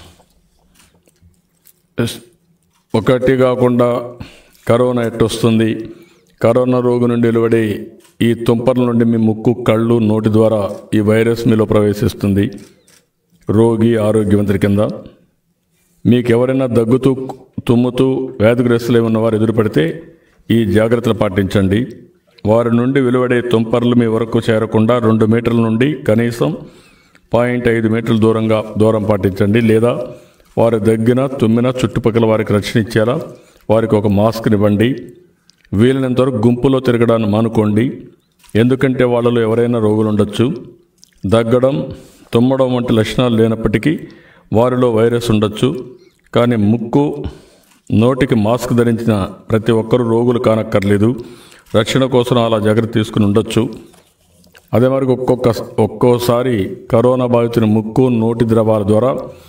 [SPEAKER 1] ఒకటి కాకుండా కరోనా ఎట్టొస్తుంది, కరోనా రోగి నుండి వెలువడే ఈ తుంపర్ల నుండి మీ ముక్కు, కళ్ళు, నోటి ద్వారా ఈ వైరస్ మీలో ప్రవేశిస్తుంది. రోగి ఆరోగ్యవంతుడి కింద మీకు ఎవరైనా దగ్గుతూ, తుమ్ముతూ వ్యాధిగ్రస్తులై ఉన్నవారు ఎదురుపడితే ఈ జాగ్రత్తలు పాటించండి. వారి నుండి వెలువడే తుంపర్లు మీ వరకు చేరకుండా 2 మీటర్ల నుండి కనీసం 0.5 మీటర్ల దూరం పాటించండి. లేదా వారు దగ్గిన, తుమ్మిన చుట్టుపక్కల వారికి రక్షణ ఇచ్చేలా వారికి ఒక మాస్క్ని ఇవ్వండి. వీలైనంతవరకు గుంపులో తిరగడాన్ని మానుకోండి. ఎందుకంటే వాళ్ళలో ఎవరైనా రోగులు ఉండొచ్చు. దగ్గడం, తుమ్మడం వంటి లక్షణాలు లేనప్పటికీ వారిలో వైరస్ ఉండొచ్చు. కానీ ముక్కు, నోటికి మాస్క్ ధరించిన ప్రతి ఒక్కరూ రోగులు కానక్కర్లేదు. రక్షణ కోసం అలా జాగ్రత్త తీసుకుని ఉండొచ్చు. అదే మరి ఒక్కోసారి కరోనా బాధితుని ముక్కు, నోటి ద్రవాల ద్వారా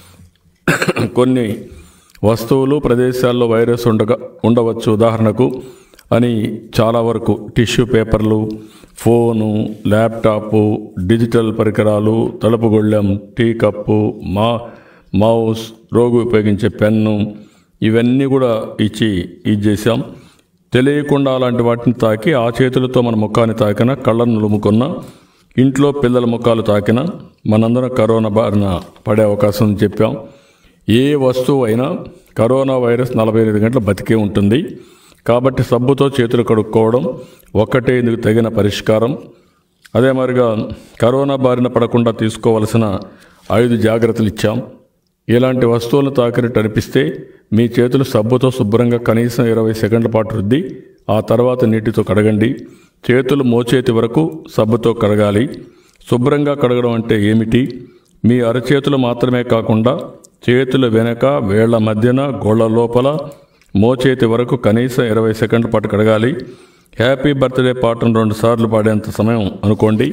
[SPEAKER 1] కొన్ని వస్తువులు, ప్రదేశాల్లో వైరస్ ఉండవచ్చు. ఉదాహరణకు అని చాలా వరకు టిష్యూ పేపర్లు, ఫోను, ల్యాప్టాపు, డిజిటల్ పరికరాలు, తలుపు గొళ్ళెం, టీ కప్పు, మౌస్, రోగి ఉపయోగించే పెన్ను, ఇవన్నీ కూడా ఇచ్చి ఇది చేసాం. తెలియకుండా అలాంటి వాటిని తాకి ఆ చేతులతో మన ముఖాన్ని తాకిన, కళ్ళను నులుముకున్న, ఇంట్లో పిల్లల ముఖాలు తాకిన మనందరం కరోనా బారిన పడే అవకాశం చెప్పాం. ఏ వస్తువు అయినా కరోనా వైరస్ 48 గంటలు బతికే ఉంటుంది. కాబట్టి సబ్బుతో చేతులు కడుక్కోవడం ఒక్కటే ఇందుకు తగిన పరిష్కారం. అదే మరిగా కరోనా బారిన పడకుండా తీసుకోవలసిన 5 జాగ్రత్తలు ఇచ్చాం. ఇలాంటి వస్తువులను తాకినట్టు అనిపిస్తే మీ చేతులు సబ్బుతో శుభ్రంగా కనీసం 20 సెకండ్ల పాటు రుద్ది ఆ తర్వాత నీటితో కడగండి. చేతులు మోచేతి వరకు సబ్బుతో కడగాలి. శుభ్రంగా కడగడం అంటే ఏమిటి? మీ అరచేతులు మాత్రమే కాకుండా చేతుల వెనక, వేళ్ల మధ్యన, గోళ్ల లోపల, మోచేతి వరకు కనీసం 20 సెకండ్ల పాటు కడగాలి. హ్యాపీ బర్త్డే పాటను 2 సార్లు పాడేంత సమయం అనుకోండి.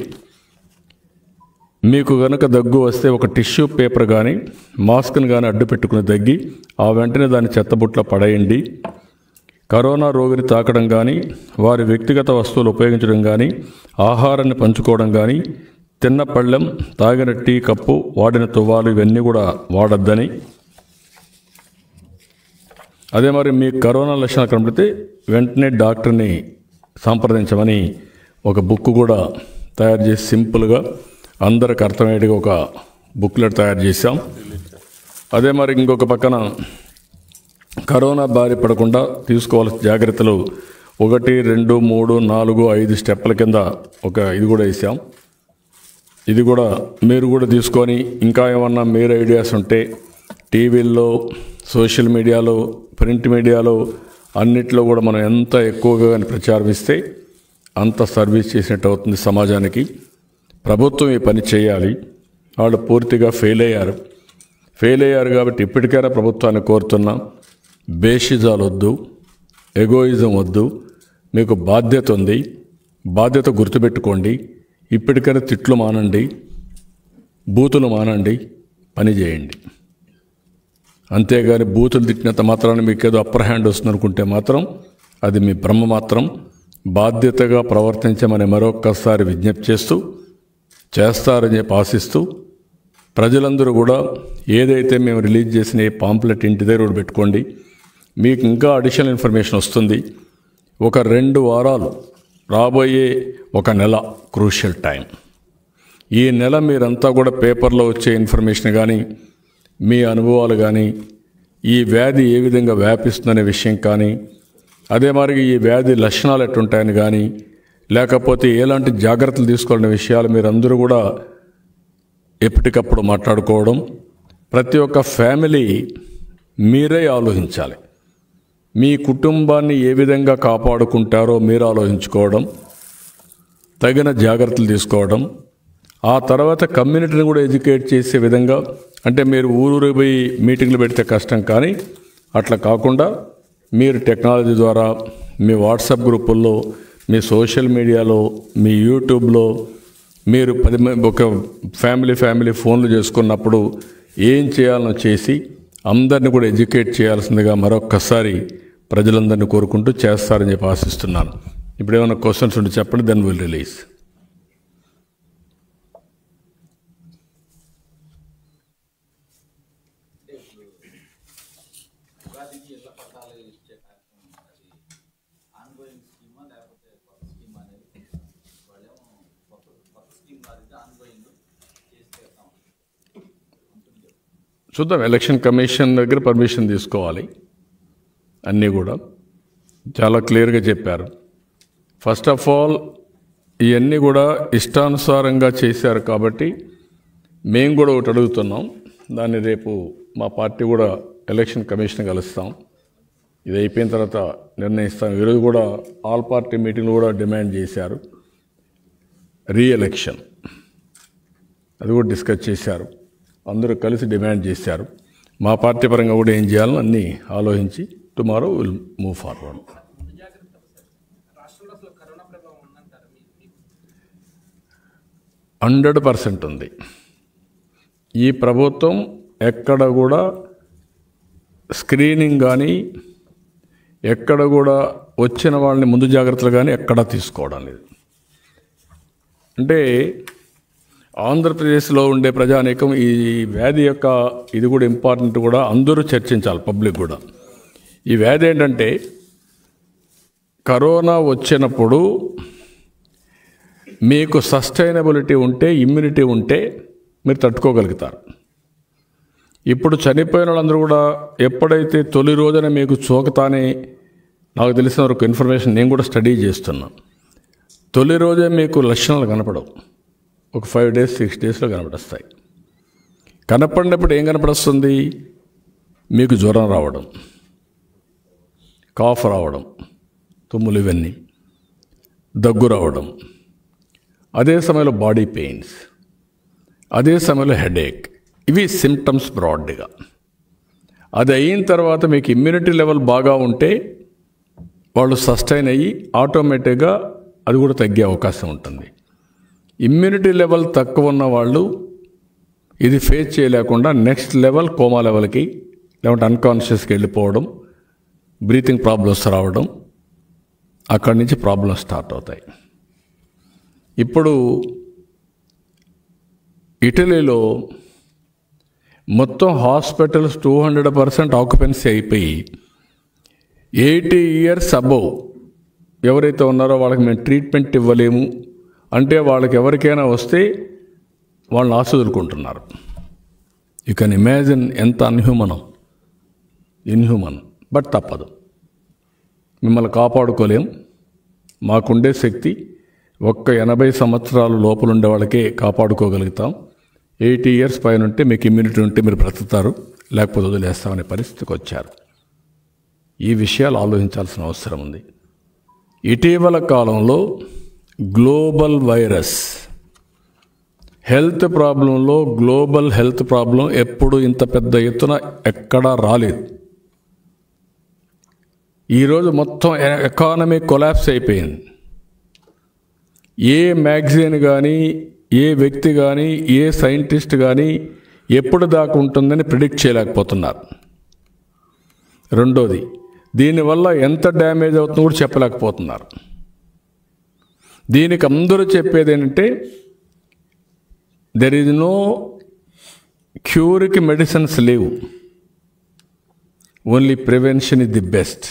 [SPEAKER 1] మీకు గనక దగ్గు వస్తే ఒక టిష్యూ పేపర్ కానీ, మాస్క్ని కానీ అడ్డు పెట్టుకుని దగ్గి ఆ వెంటనే దాన్ని చెత్తబుట్లో పడేయండి. కరోనా రోగిని తాకడం కానీ, వారి వ్యక్తిగత వస్తువులు ఉపయోగించడం కానీ, ఆహారాన్ని పంచుకోవడం కానీ, తిన్న పళ్ళెం, తాగిన టీ కప్పు, వాడిన తువ్వాలు ఇవన్నీ కూడా వాడొద్దని. అదే మరి మీకు కరోనా లక్షణాలు కనబడితే వెంటనే డాక్టర్ని సంప్రదించమని ఒక బుక్ కూడా తయారు చేసి సింపుల్గా అందరికి అర్థమయ్యేట్టుగా ఒక బుక్లెట్ తయారు చేశాం. అదే మరి ఇంకొక పక్కన కరోనా బారి పడకుండా తీసుకోవాల్సిన జాగ్రత్తలు 1, 2, 3, 4, 5 స్టెప్పుల కింద ఒక ఇది కూడా వేసాం. ఇది కూడా మీరు కూడా తీసుకొని ఇంకా ఏమన్నా మీరు ఐడియాస్ ఉంటే టీవీల్లో, సోషల్ మీడియాలో, ప్రింట్ మీడియాలో అన్నిట్లో కూడా మనం ఎంత ఎక్కువగా కానీ ప్రచారం ఇస్తే అంత సర్వీస్ చేసినట్టు అవుతుంది సమాజానికి. ప్రభుత్వం ఈ పని చేయాలి. వాళ్ళు పూర్తిగా ఫెయిల్ అయ్యారు కాబట్టి ఇప్పటికైనా ప్రభుత్వాన్ని కోరుతున్నాం, బేషిజాలు వద్దు, ఎగోయిజం వద్దు. మీకు బాధ్యత ఉంది. బాధ్యత గుర్తుపెట్టుకోండి. ఇప్పటికైనా తిట్లు మానండి, బూతులు మానండి, పని చేయండి. అంతేగాని బూతులు తిట్టినంత మాత్రాన మీకు ఏదో అప్పర్ హ్యాండ్ వస్తుంది అనుకుంటే మాత్రం అది మీ భ్రమ మాత్రం. బాధ్యతగా ప్రవర్తించమని మరొక్కసారి విజ్ఞప్తి చేస్తూ, చేస్తారని చెప్పి ఆశిస్తూ, ప్రజలందరూ కూడా ఏదైతే మేము రిలీజ్ చేసిన ఈ పాంప్లెట్ ఇంటి దగ్గర కూడా పెట్టుకోండి. మీకు ఇంకా అడిషనల్ ఇన్ఫర్మేషన్ వస్తుంది. ఒక 2 వారాలు రాబోయే ఒక నెల క్రూషియల్ టైం. ఈ నెల మీరంతా కూడా పేపర్లో వచ్చే ఇన్ఫర్మేషన్ కానీ, మీ అనుభవాలు కానీ, ఈ వ్యాధి ఏ విధంగా వ్యాపిస్తుందనే విషయం కానీ, అదే మరి ఈ వ్యాధి లక్షణాలు ఎట్టుంటాయని కానీ, లేకపోతే ఎలాంటి జాగ్రత్తలు తీసుకోవాలనే విషయాలు మీరందరూ కూడా ఎప్పటికప్పుడు మాట్లాడుకోవడం. ప్రతి ఒక్క ఫ్యామిలీ మీరే ఆలోచించాలి. మీ కుటుంబాన్ని ఏ విధంగా కాపాడుకుంటారో మీరు ఆలోచించుకోవడం, తగిన జాగ్రత్తలు తీసుకోవడం. ఆ తర్వాత కమ్యూనిటీని కూడా ఎడ్యుకేట్ చేసే విధంగా, అంటే మీరు ఊరు పోయి మీటింగ్లు పెడితే కష్టం, కానీ అట్లా కాకుండా మీరు టెక్నాలజీ ద్వారా మీ వాట్సాప్ గ్రూపుల్లో, మీ సోషల్ మీడియాలో, మీ యూట్యూబ్లో మీరు 10 ఒక ఫ్యామిలీ ఫోన్లు చేసుకున్నప్పుడు ఏం చేయాలనో చేసి అందరిని కూడా ఎడ్యుకేట్ చేయాల్సిందిగా మరొక్కసారి ప్రజలందరినీ కోరుకుంటూ చేస్తారని చెప్పి ఆశిస్తున్నాను. ఇప్పుడు ఏమైనా క్వశ్చన్స్ ఉంటే చెప్పండి, దెన్ విల్ రిలీజ్. చూద్దాం. ఎలక్షన్ కమిషన్ దగ్గర పర్మిషన్ తీసుకోవాలి. అన్నీ కూడా చాలా క్లియర్గా చెప్పారు. ఫస్ట్ ఆఫ్ ఆల్ ఇవన్నీ కూడా ఇష్టానుసారంగా చేశారు కాబట్టి మేము కూడా ఒకటి అడుగుతున్నాం. దాన్ని రేపు మా పార్టీ కూడా ఎలక్షన్ కమిషన్ కలుస్తాం. ఇది అయిపోయిన తర్వాత నిర్ణయిస్తాం. ఈరోజు కూడా ఆల్ పార్టీ మీటింగ్లు కూడా డిమాండ్ చేశారు. రీఎలక్షన్ అది కూడా డిస్కస్ చేశారు. అందరూ కలిసి డిమాండ్ చేశారు. మా పార్టీ పరంగా కూడా ఏం చేయాలని అన్నీ ఆలోచించి టుమారో విల్ మూవ్ ఫార్వర్డ్. 100% ఉంది. ఈ ప్రభుత్వం ఎక్కడ కూడా స్క్రీనింగ్ కానీ, ఎక్కడ కూడా వచ్చిన వాళ్ళని ముందు జాగ్రత్తలు కానీ ఎక్కడా తీసుకోవడం లేదు. అంటే ఆంధ్రప్రదేశ్లో ఉండే ప్రజానీకం ఈ వ్యాధి యొక్క ఇది కూడా ఇంపార్టెంట్, కూడా అందరూ చర్చించాలి, పబ్లిక్ కూడా. ఈ వ్యాధి ఏంటంటే కరోనా వచ్చినప్పుడు మీకు సస్టైనబిలిటీ ఉంటే, ఇమ్యూనిటీ ఉంటే మీరు తట్టుకోగలుగుతారు. ఇప్పుడు చనిపోయిన వాళ్ళందరూ కూడా ఎప్పుడైతే తొలి రోజున మీకు సోకుతానే, నాకు తెలిసిన వరకు ఇన్ఫర్మేషన్ నేను కూడా స్టడీ చేస్తున్నాను, తొలి రోజే మీకు లక్షణాలు కనపడవు. ఒక 5 days 6 daysలో కనపడొస్తాయి. కనపడినప్పుడు ఏం కనపడొస్తుంది? మీకు జ్వరం రావడం, కాఫ్ రావడం, తుమ్ములు, ఇవన్నీ, దగ్గు రావడం, అదే సమయంలో బాడీ పెయిన్స్, అదే సమయంలో హెడేక్. ఇవి సిమ్టమ్స్ బ్రాడ్గా. అది అయిన తర్వాత మీకు ఇమ్యూనిటీ లెవెల్ బాగా ఉంటే వాళ్ళు సస్టైన్ అయ్యి ఆటోమేటిక్గా అది కూడా తగ్గే అవకాశం ఉంటుంది. ఇమ్యూనిటీ లెవెల్ తక్కువ ఉన్న వాళ్ళు ఇది ఫేస్ చేయలేకుండా నెక్స్ట్ లెవెల్ కోమా లెవెల్కి, లేకుంటే అన్కాన్షియస్కి వెళ్ళిపోవడం, బ్రీతింగ్ ప్రాబ్లమ్స్ రావడం, అక్కడి నుంచి ప్రాబ్లమ్స్ స్టార్ట్ అవుతాయి. ఇప్పుడు ఇటలీలో మొత్తం హాస్పిటల్స్ 200% ఆక్యుపెన్సీ అయిపోయి 80 years అబోవ్ ఎవరైతే ఉన్నారో వాళ్ళకి మేము ట్రీట్మెంట్ ఇవ్వలేము అంటే వాళ్ళకి ఎవరికైనా వస్తే వాళ్ళని ఆశుదులుకుంటున్నారు. యూ కెన్ ఇమాజిన్ ఎంత ఇన్హ్యూమన్. బట్ తప్పదు, మిమ్మల్ని కాపాడుకోలేం. మాకుండే శక్తి ఒక్క 80 సంవత్సరాలు లోపల ఉండే వాళ్ళకే కాపాడుకోగలుగుతాం. 80 years పైన ఉంటే మీకు ఇమ్యూనిటీ ఉంటే మీరు బ్రతుకుతారు, లేకపోతే వదిలేస్తామనే పరిస్థితికి వచ్చారు. ఈ విషయాలు ఆలోచించాల్సిన అవసరం ఉంది. ఇటీవల కాలంలో గ్లోబల్ వైరస్ హెల్త్ ప్రాబ్లంలో, గ్లోబల్ హెల్త్ ప్రాబ్లం ఎప్పుడు ఇంత పెద్ద ఎత్తున ఎక్కడా రాలేదు. ఈరోజు మొత్తం ఎకానమీ కొలాప్స్ అయిపోయింది. ఏ మ్యాగజైన్ కానీ, ఏ వ్యక్తి కానీ, ఏ సైంటిస్ట్ కానీ ఎప్పుడు దాకా ఉంటుందని ప్రిడిక్ట్ చేయలేకపోతున్నారు. రెండోది, దీనివల్ల ఎంత డ్యామేజ్ అవుతుందో కూడా చెప్పలేకపోతున్నారు. దీనికి అందరూ చెప్పేది ఏంటంటే దెర్ ఈజ్ నో క్యూర్కి మెడిసిన్స్ లేవు, only prevention is the best.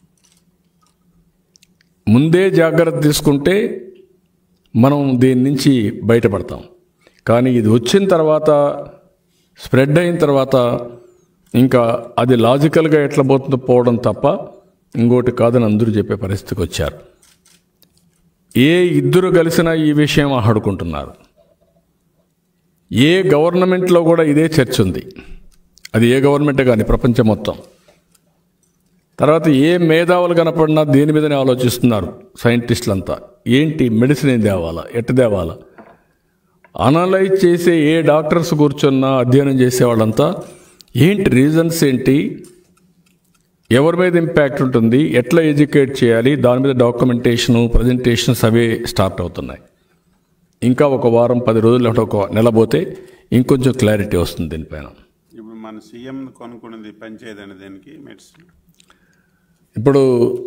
[SPEAKER 1] ముందే జాగ్రత్త తీసుకుంటే మనం దీని నుంచి బయటపడతాం. కానీ ఇది వచ్చిన తర్వాత, స్ప్రెడ్ అయిన తర్వాత ఇంకా అది లాజికల్గా ఎట్లా పోతుందో పోవడం తప్ప ఇంకోటి కాదని అందరూ చెప్పే పరిస్థితికి వచ్చారు. ఏ ఇద్దరు కలిసినా ఈ విషయం ఆడుకుంటున్నారు. ఏ గవర్నమెంట్లో కూడా ఇదే చర్చ ఉంది. అది ఏ గవర్నమెంటే కానీ ప్రపంచం మొత్తం. తర్వాత ఏ మేధావులు కనపడినా దేని మీదనే ఆలోచిస్తున్నారు సైంటిస్టులంతా. ఏంటి మెడిసిన్ ఏం తేవాలా, ఎట్ట తేవాలా, అనలైజ్ చేసే ఏ డాక్టర్స్ కూర్చున్నా అధ్యయనం చేసేవాళ్ళంతా ఏంటి రీజన్స్ ఏంటి, ఎవరి మీద ఇంపాక్ట్ ఉంటుంది, ఎట్లా ఎడ్యుకేట్ చేయాలి, దాని మీద డాక్యుమెంటేషను, ప్రజెంటేషన్స్ అవే స్టార్ట్ అవుతున్నాయి. ఇంకా ఒక వారం 10 రోజులు అంటే ఒక నెల పోతే ఇంకొంచెం క్లారిటీ వస్తుంది దీనిపైన.
[SPEAKER 2] ఇప్పుడు మన సీఎం కొనుక్కున్నది పనిచేయదండి దీనికి మెడిసిన్.
[SPEAKER 1] ఇప్పుడు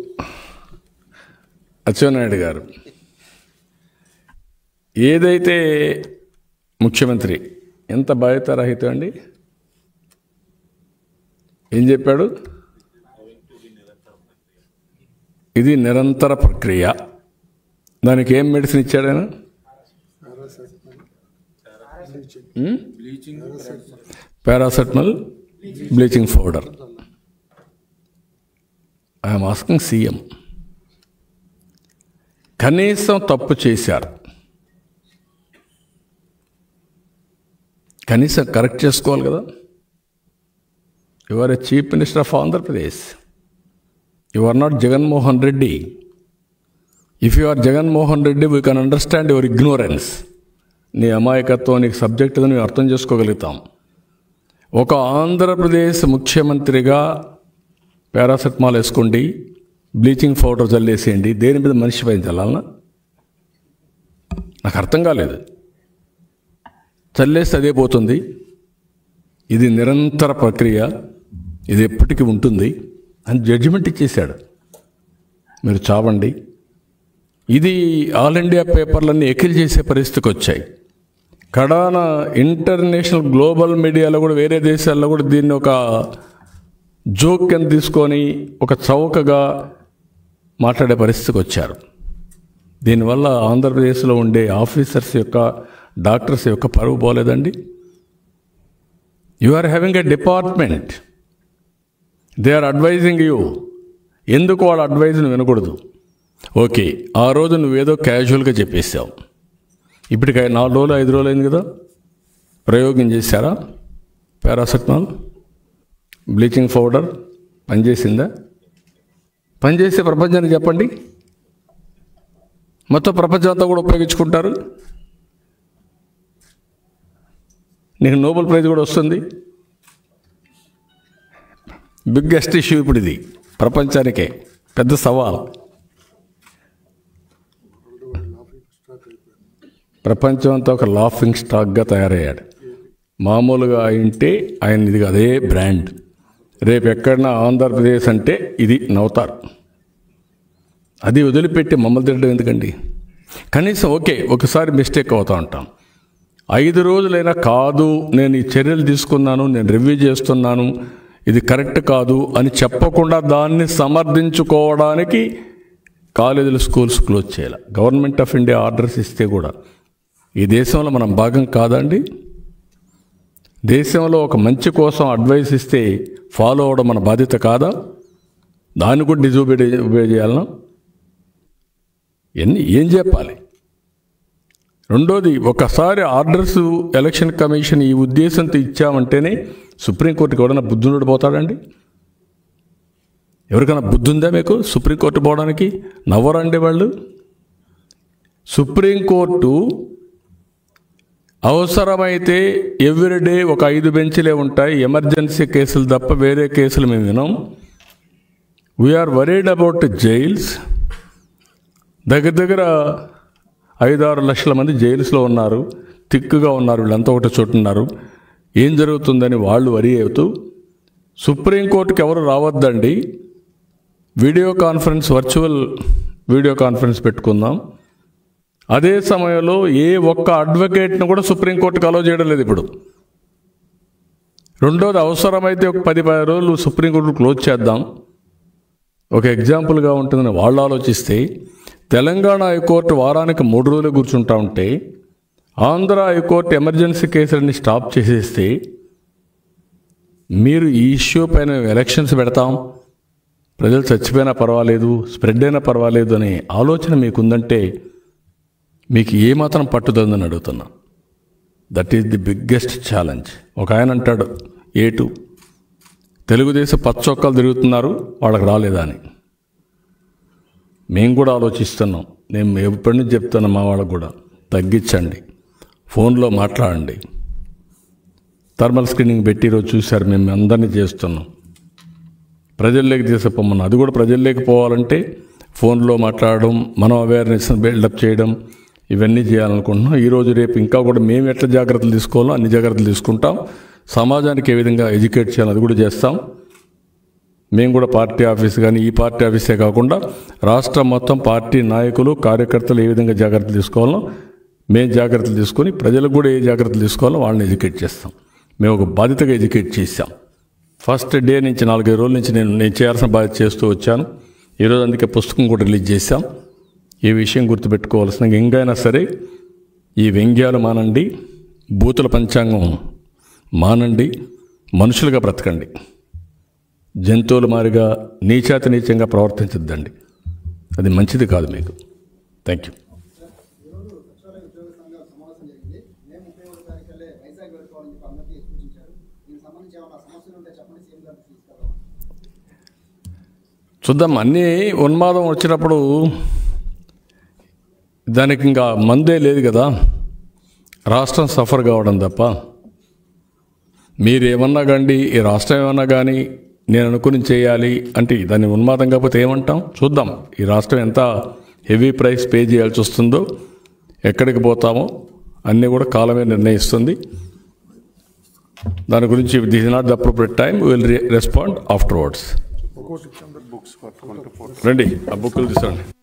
[SPEAKER 1] అచ్చెన్నాయుడు గారు ఏదైతే ముఖ్యమంత్రి ఎంత బాధ్యతారహితం అండి, ఏం చెప్పాడు, ఇది నిరంతర ప్రక్రియ. దానికి ఏం మెడిసిన్ ఇచ్చాడు ఆయన? Paracetamol, bleaching powder. I'm asking CM, కనీసం తప్పు చేశారు, కనీసం కరెక్ట్ చేసుకోవాలి కదా. You are a chief minister of Andhra Pradesh. You are not Jaganmohan Reddy. If you are Jaganmohan Reddy we can understand your ignorance. నీ అమాయకత్వం, నీకు సబ్జెక్ట్ మేము అర్థం చేసుకోగలుగుతాం. ఒక ఆంధ్రప్రదేశ్ ముఖ్యమంత్రిగా పారాసెటమాల్ వేసుకోండి, బ్లీచింగ్ పౌడర్ చల్లేసేయండి, దేని మీద మనిషి పైన చల్లాలన్నా? నాకు అర్థం కాలేదు. చల్లేస్తే అదే పోతుంది. ఇది నిరంతర ప్రక్రియ, ఇది ఎప్పటికీ ఉంటుంది అని జడ్జిమెంట్ ఇచ్చేశాడు. మీరు చావండి. ఇది ఆల్ ఇండియా పేపర్లన్నీ ఎకిల్ చేసే పరిస్థితికి వచ్చాయి. కడాన ఇంటర్నేషనల్ గ్లోబల్ మీడియాలో కూడా, వేరే దేశాల్లో కూడా దీన్ని ఒక జోక్ కింద తీసుకొని ఒక చౌకగా మాట్లాడే పరిస్థితికి వచ్చారు. దీనివల్ల ఆంధ్రప్రదేశ్లో ఉండే ఆఫీసర్స్ యొక్క, డాక్టర్స్ యొక్క పరువు పోలేదండి. You are having a department, they are advising you. ఎందుకు వాళ్ళ అడ్వైజ్ని వినకూడదు? ఓకే, ఆ రోజు నువ్వేదో క్యాజువల్గా చెప్పేసావు. ఇప్పటికి 4 రోజులు 5 రోజులు అయింది కదా, ప్రయోగం చేశారా? పారాసెటమాల్, బ్లీచింగ్ పౌడర్ పనిచేసిందా? పనిచేసే ప్రపంచానికి చెప్పండి. మొత్తం ప్రపంచం అంతా కూడా ఉపయోగించుకుంటారు. నీకు నోబెల్ ప్రైజ్ కూడా వస్తుంది. బిగ్గెస్ట్ ఇష్యూ ఇప్పుడు ఇది, ప్రపంచానికే పెద్ద సవాల్. ప్రపంచం అంతా ఒక లాఫింగ్ స్టాక్గా తయారయ్యాడు. మామూలుగా అయింటే ఆయన ఇది అదే బ్రాండ్. రేపు ఎక్కడన్నా ఆంధ్రప్రదేశ్ అంటే ఇది నవ్వుతారు. అది వదిలిపెట్టి మమ్మల్ని తిట్టడం ఎందుకండి? కనీసం ఓకే, ఒకసారి మిస్టేక్ అవుతూ ఉంటాం. 5 రోజులైనా కాదు, నేను ఈ చర్యలు తీసుకున్నాను, నేను రివ్యూ చేస్తున్నాను, ఇది కరెక్ట్ కాదు అని చెప్పకుండా దాన్ని సమర్థించుకోవడానికి కాలేజీలు, స్కూల్స్ క్లోజ్ చేయాలి. గవర్నమెంట్ ఆఫ్ ఇండియా ఆర్డర్స్ ఇస్తే కూడా ఈ దేశంలో మనం భాగం కాదండి. దేశంలో ఒక మంచి కోసం అడ్వైస్ ఇస్తే ఫాలో అవడం మన బాధ్యత కాదా? దాన్ని కూడా డిజోబే చేయాలన్నా? ఏం చెప్పాలి? రెండోది, ఒకసారి ఆర్డర్స్ ఎలక్షన్ కమిషన్ ఈ ఉద్దేశంతో ఇచ్చామంటేనే సుప్రీంకోర్టుకి ఎవడన్నా బుద్ధుండి పోతాడండి? ఎవరికైనా బుద్ధి ఉందా మీకు సుప్రీంకోర్టు పోవడానికి? నవ్వరండి వాళ్ళు. సుప్రీంకోర్టు అవసరమైతే ఎవ్రీడే ఒక 5 బెంచ్లే ఉంటాయి. ఎమర్జెన్సీ కేసులు తప్ప వేరే కేసులు మేము వినాం. We're worried about jails. దగ్గర 5-6 లక్షల మంది జైల్స్లో ఉన్నారు, తిక్కుగా ఉన్నారు, వీళ్ళంతా ఒకటి చోటున్నారు. ఏం జరుగుతుందని వాళ్ళు వరి అవుతూ సుప్రీంకోర్టుకి ఎవరు రావద్దండి, వర్చువల్ వీడియో కాన్ఫరెన్స్ పెట్టుకుందాం. అదే సమయంలో ఏ ఒక్క అడ్వకేట్ను కూడా సుప్రీంకోర్టుకు అలౌ చేయడం లేదు ఇప్పుడు. రెండోది, అవసరమైతే ఒక 10 రోజులు సుప్రీంకోర్టు క్లోజ్ చేద్దాం, ఒక ఎగ్జాంపుల్గా ఉంటుందని వాళ్ళు ఆలోచిస్తే, తెలంగాణ హైకోర్టు వారానికి 3 రోజులు కూర్చుంటా ఉంటే, ఆంధ్ర హైకోర్టు ఎమర్జెన్సీ కేసులన్నీ స్టాప్ చేసేస్తే, మీరు ఈ ఇష్యూ పైన ఎలక్షన్స్ పెడతాం, ప్రజలు చచ్చిపోయినా పర్వాలేదు, స్ప్రెడ్ అయినా పర్వాలేదు అనే ఆలోచన మీకుందంటే మీకు ఏమాత్రం పట్టుదలని అడుగుతున్నా. That is the biggest challenge. ఒక ఆయన అంటాడు, ఏటు తెలుగుదేశం పచ్చొక్కలు తిరుగుతున్నారు, వాళ్ళకి రాలేదా అని. మేము కూడా ఆలోచిస్తున్నాం. నేను ఎప్పటి నుంచి చెప్తాను మా వాళ్ళకు కూడా, తగ్గించండి, ఫోన్లో మాట్లాడండి. థర్మల్ స్క్రీనింగ్ పెట్టి ఈరోజు చూశారు, మేము అందరినీ చేస్తున్నాం. ప్రజల్లోకి తీసుకుపోమన్నా, అది కూడా ప్రజల్లోకి పోవాలంటే ఫోన్లో మాట్లాడడం, మనం అవేర్నెస్ బిల్డప్ చేయడం, ఇవన్నీ చేయాలనుకుంటున్నాం. ఈరోజు రేపు ఇంకా కూడా మేము ఎట్లా జాగ్రత్తలు తీసుకోవాలో అన్ని జాగ్రత్తలు తీసుకుంటాం. సమాజానికి ఏ విధంగా ఎడ్యుకేట్ చేయాలో అది కూడా చేస్తాం. మేము కూడా పార్టీ ఆఫీస్ కానీ ఈ పార్టీ ఆఫీసే కాకుండా రాష్ట్రం మొత్తం పార్టీ నాయకులు, కార్యకర్తలు ఏ విధంగా జాగ్రత్తలు తీసుకోవాలో మేము జాగ్రత్తలు తీసుకొని ప్రజలకు కూడా ఏ జాగ్రత్తలు తీసుకోవాలో వాళ్ళని ఎడ్యుకేట్ చేస్తాం. మేము ఒక బాధ్యతగా ఎడ్యుకేట్ చేశాం. ఫస్ట్ డే నుంచి 4-5 రోజుల నుంచి నేను చేయాల్సిన బాధ్యత చేస్తూ వచ్చాను. ఈరోజు అందుకే పుస్తకం కూడా రిలీజ్ చేశాం. ఈ విషయం గుర్తుపెట్టుకోవాల్సిన, ఇంకైనా సరే ఈ వ్యంగ్యాలు మానండి, బూతుల పంచాంగం మానండి, మనుషులుగా బ్రతకండి. జంతువుల మారిగా నీచాతి నీచంగా ప్రవర్తించద్దండి, అది మంచిది కాదు మీకు. Thank you. చూద్దాం, అన్నీ ఉన్మాదం వచ్చినప్పుడు దానికి ఇంకా మందే లేదు కదా, రాష్ట్రం సఫర్ కావడం తప్ప. మీరేమన్నా కానీ, ఈ రాష్ట్రం ఏమన్నా కానీ నేను అనుకుని చేయాలి అంటే దాన్ని ఉన్మాదం కాకపోతే ఏమంటాం? చూద్దాం ఈ రాష్ట్రం ఎంత హెవీ ప్రైస్ పే చేయాల్సి వస్తుందో, ఎక్కడికి పోతామో అన్నీ కూడా కాలమే నిర్ణయిస్తుంది. దాని గురించి this is not the appropriate time, will respond afterwards. రండి, ఆ బుక్లు తీసుకోండి.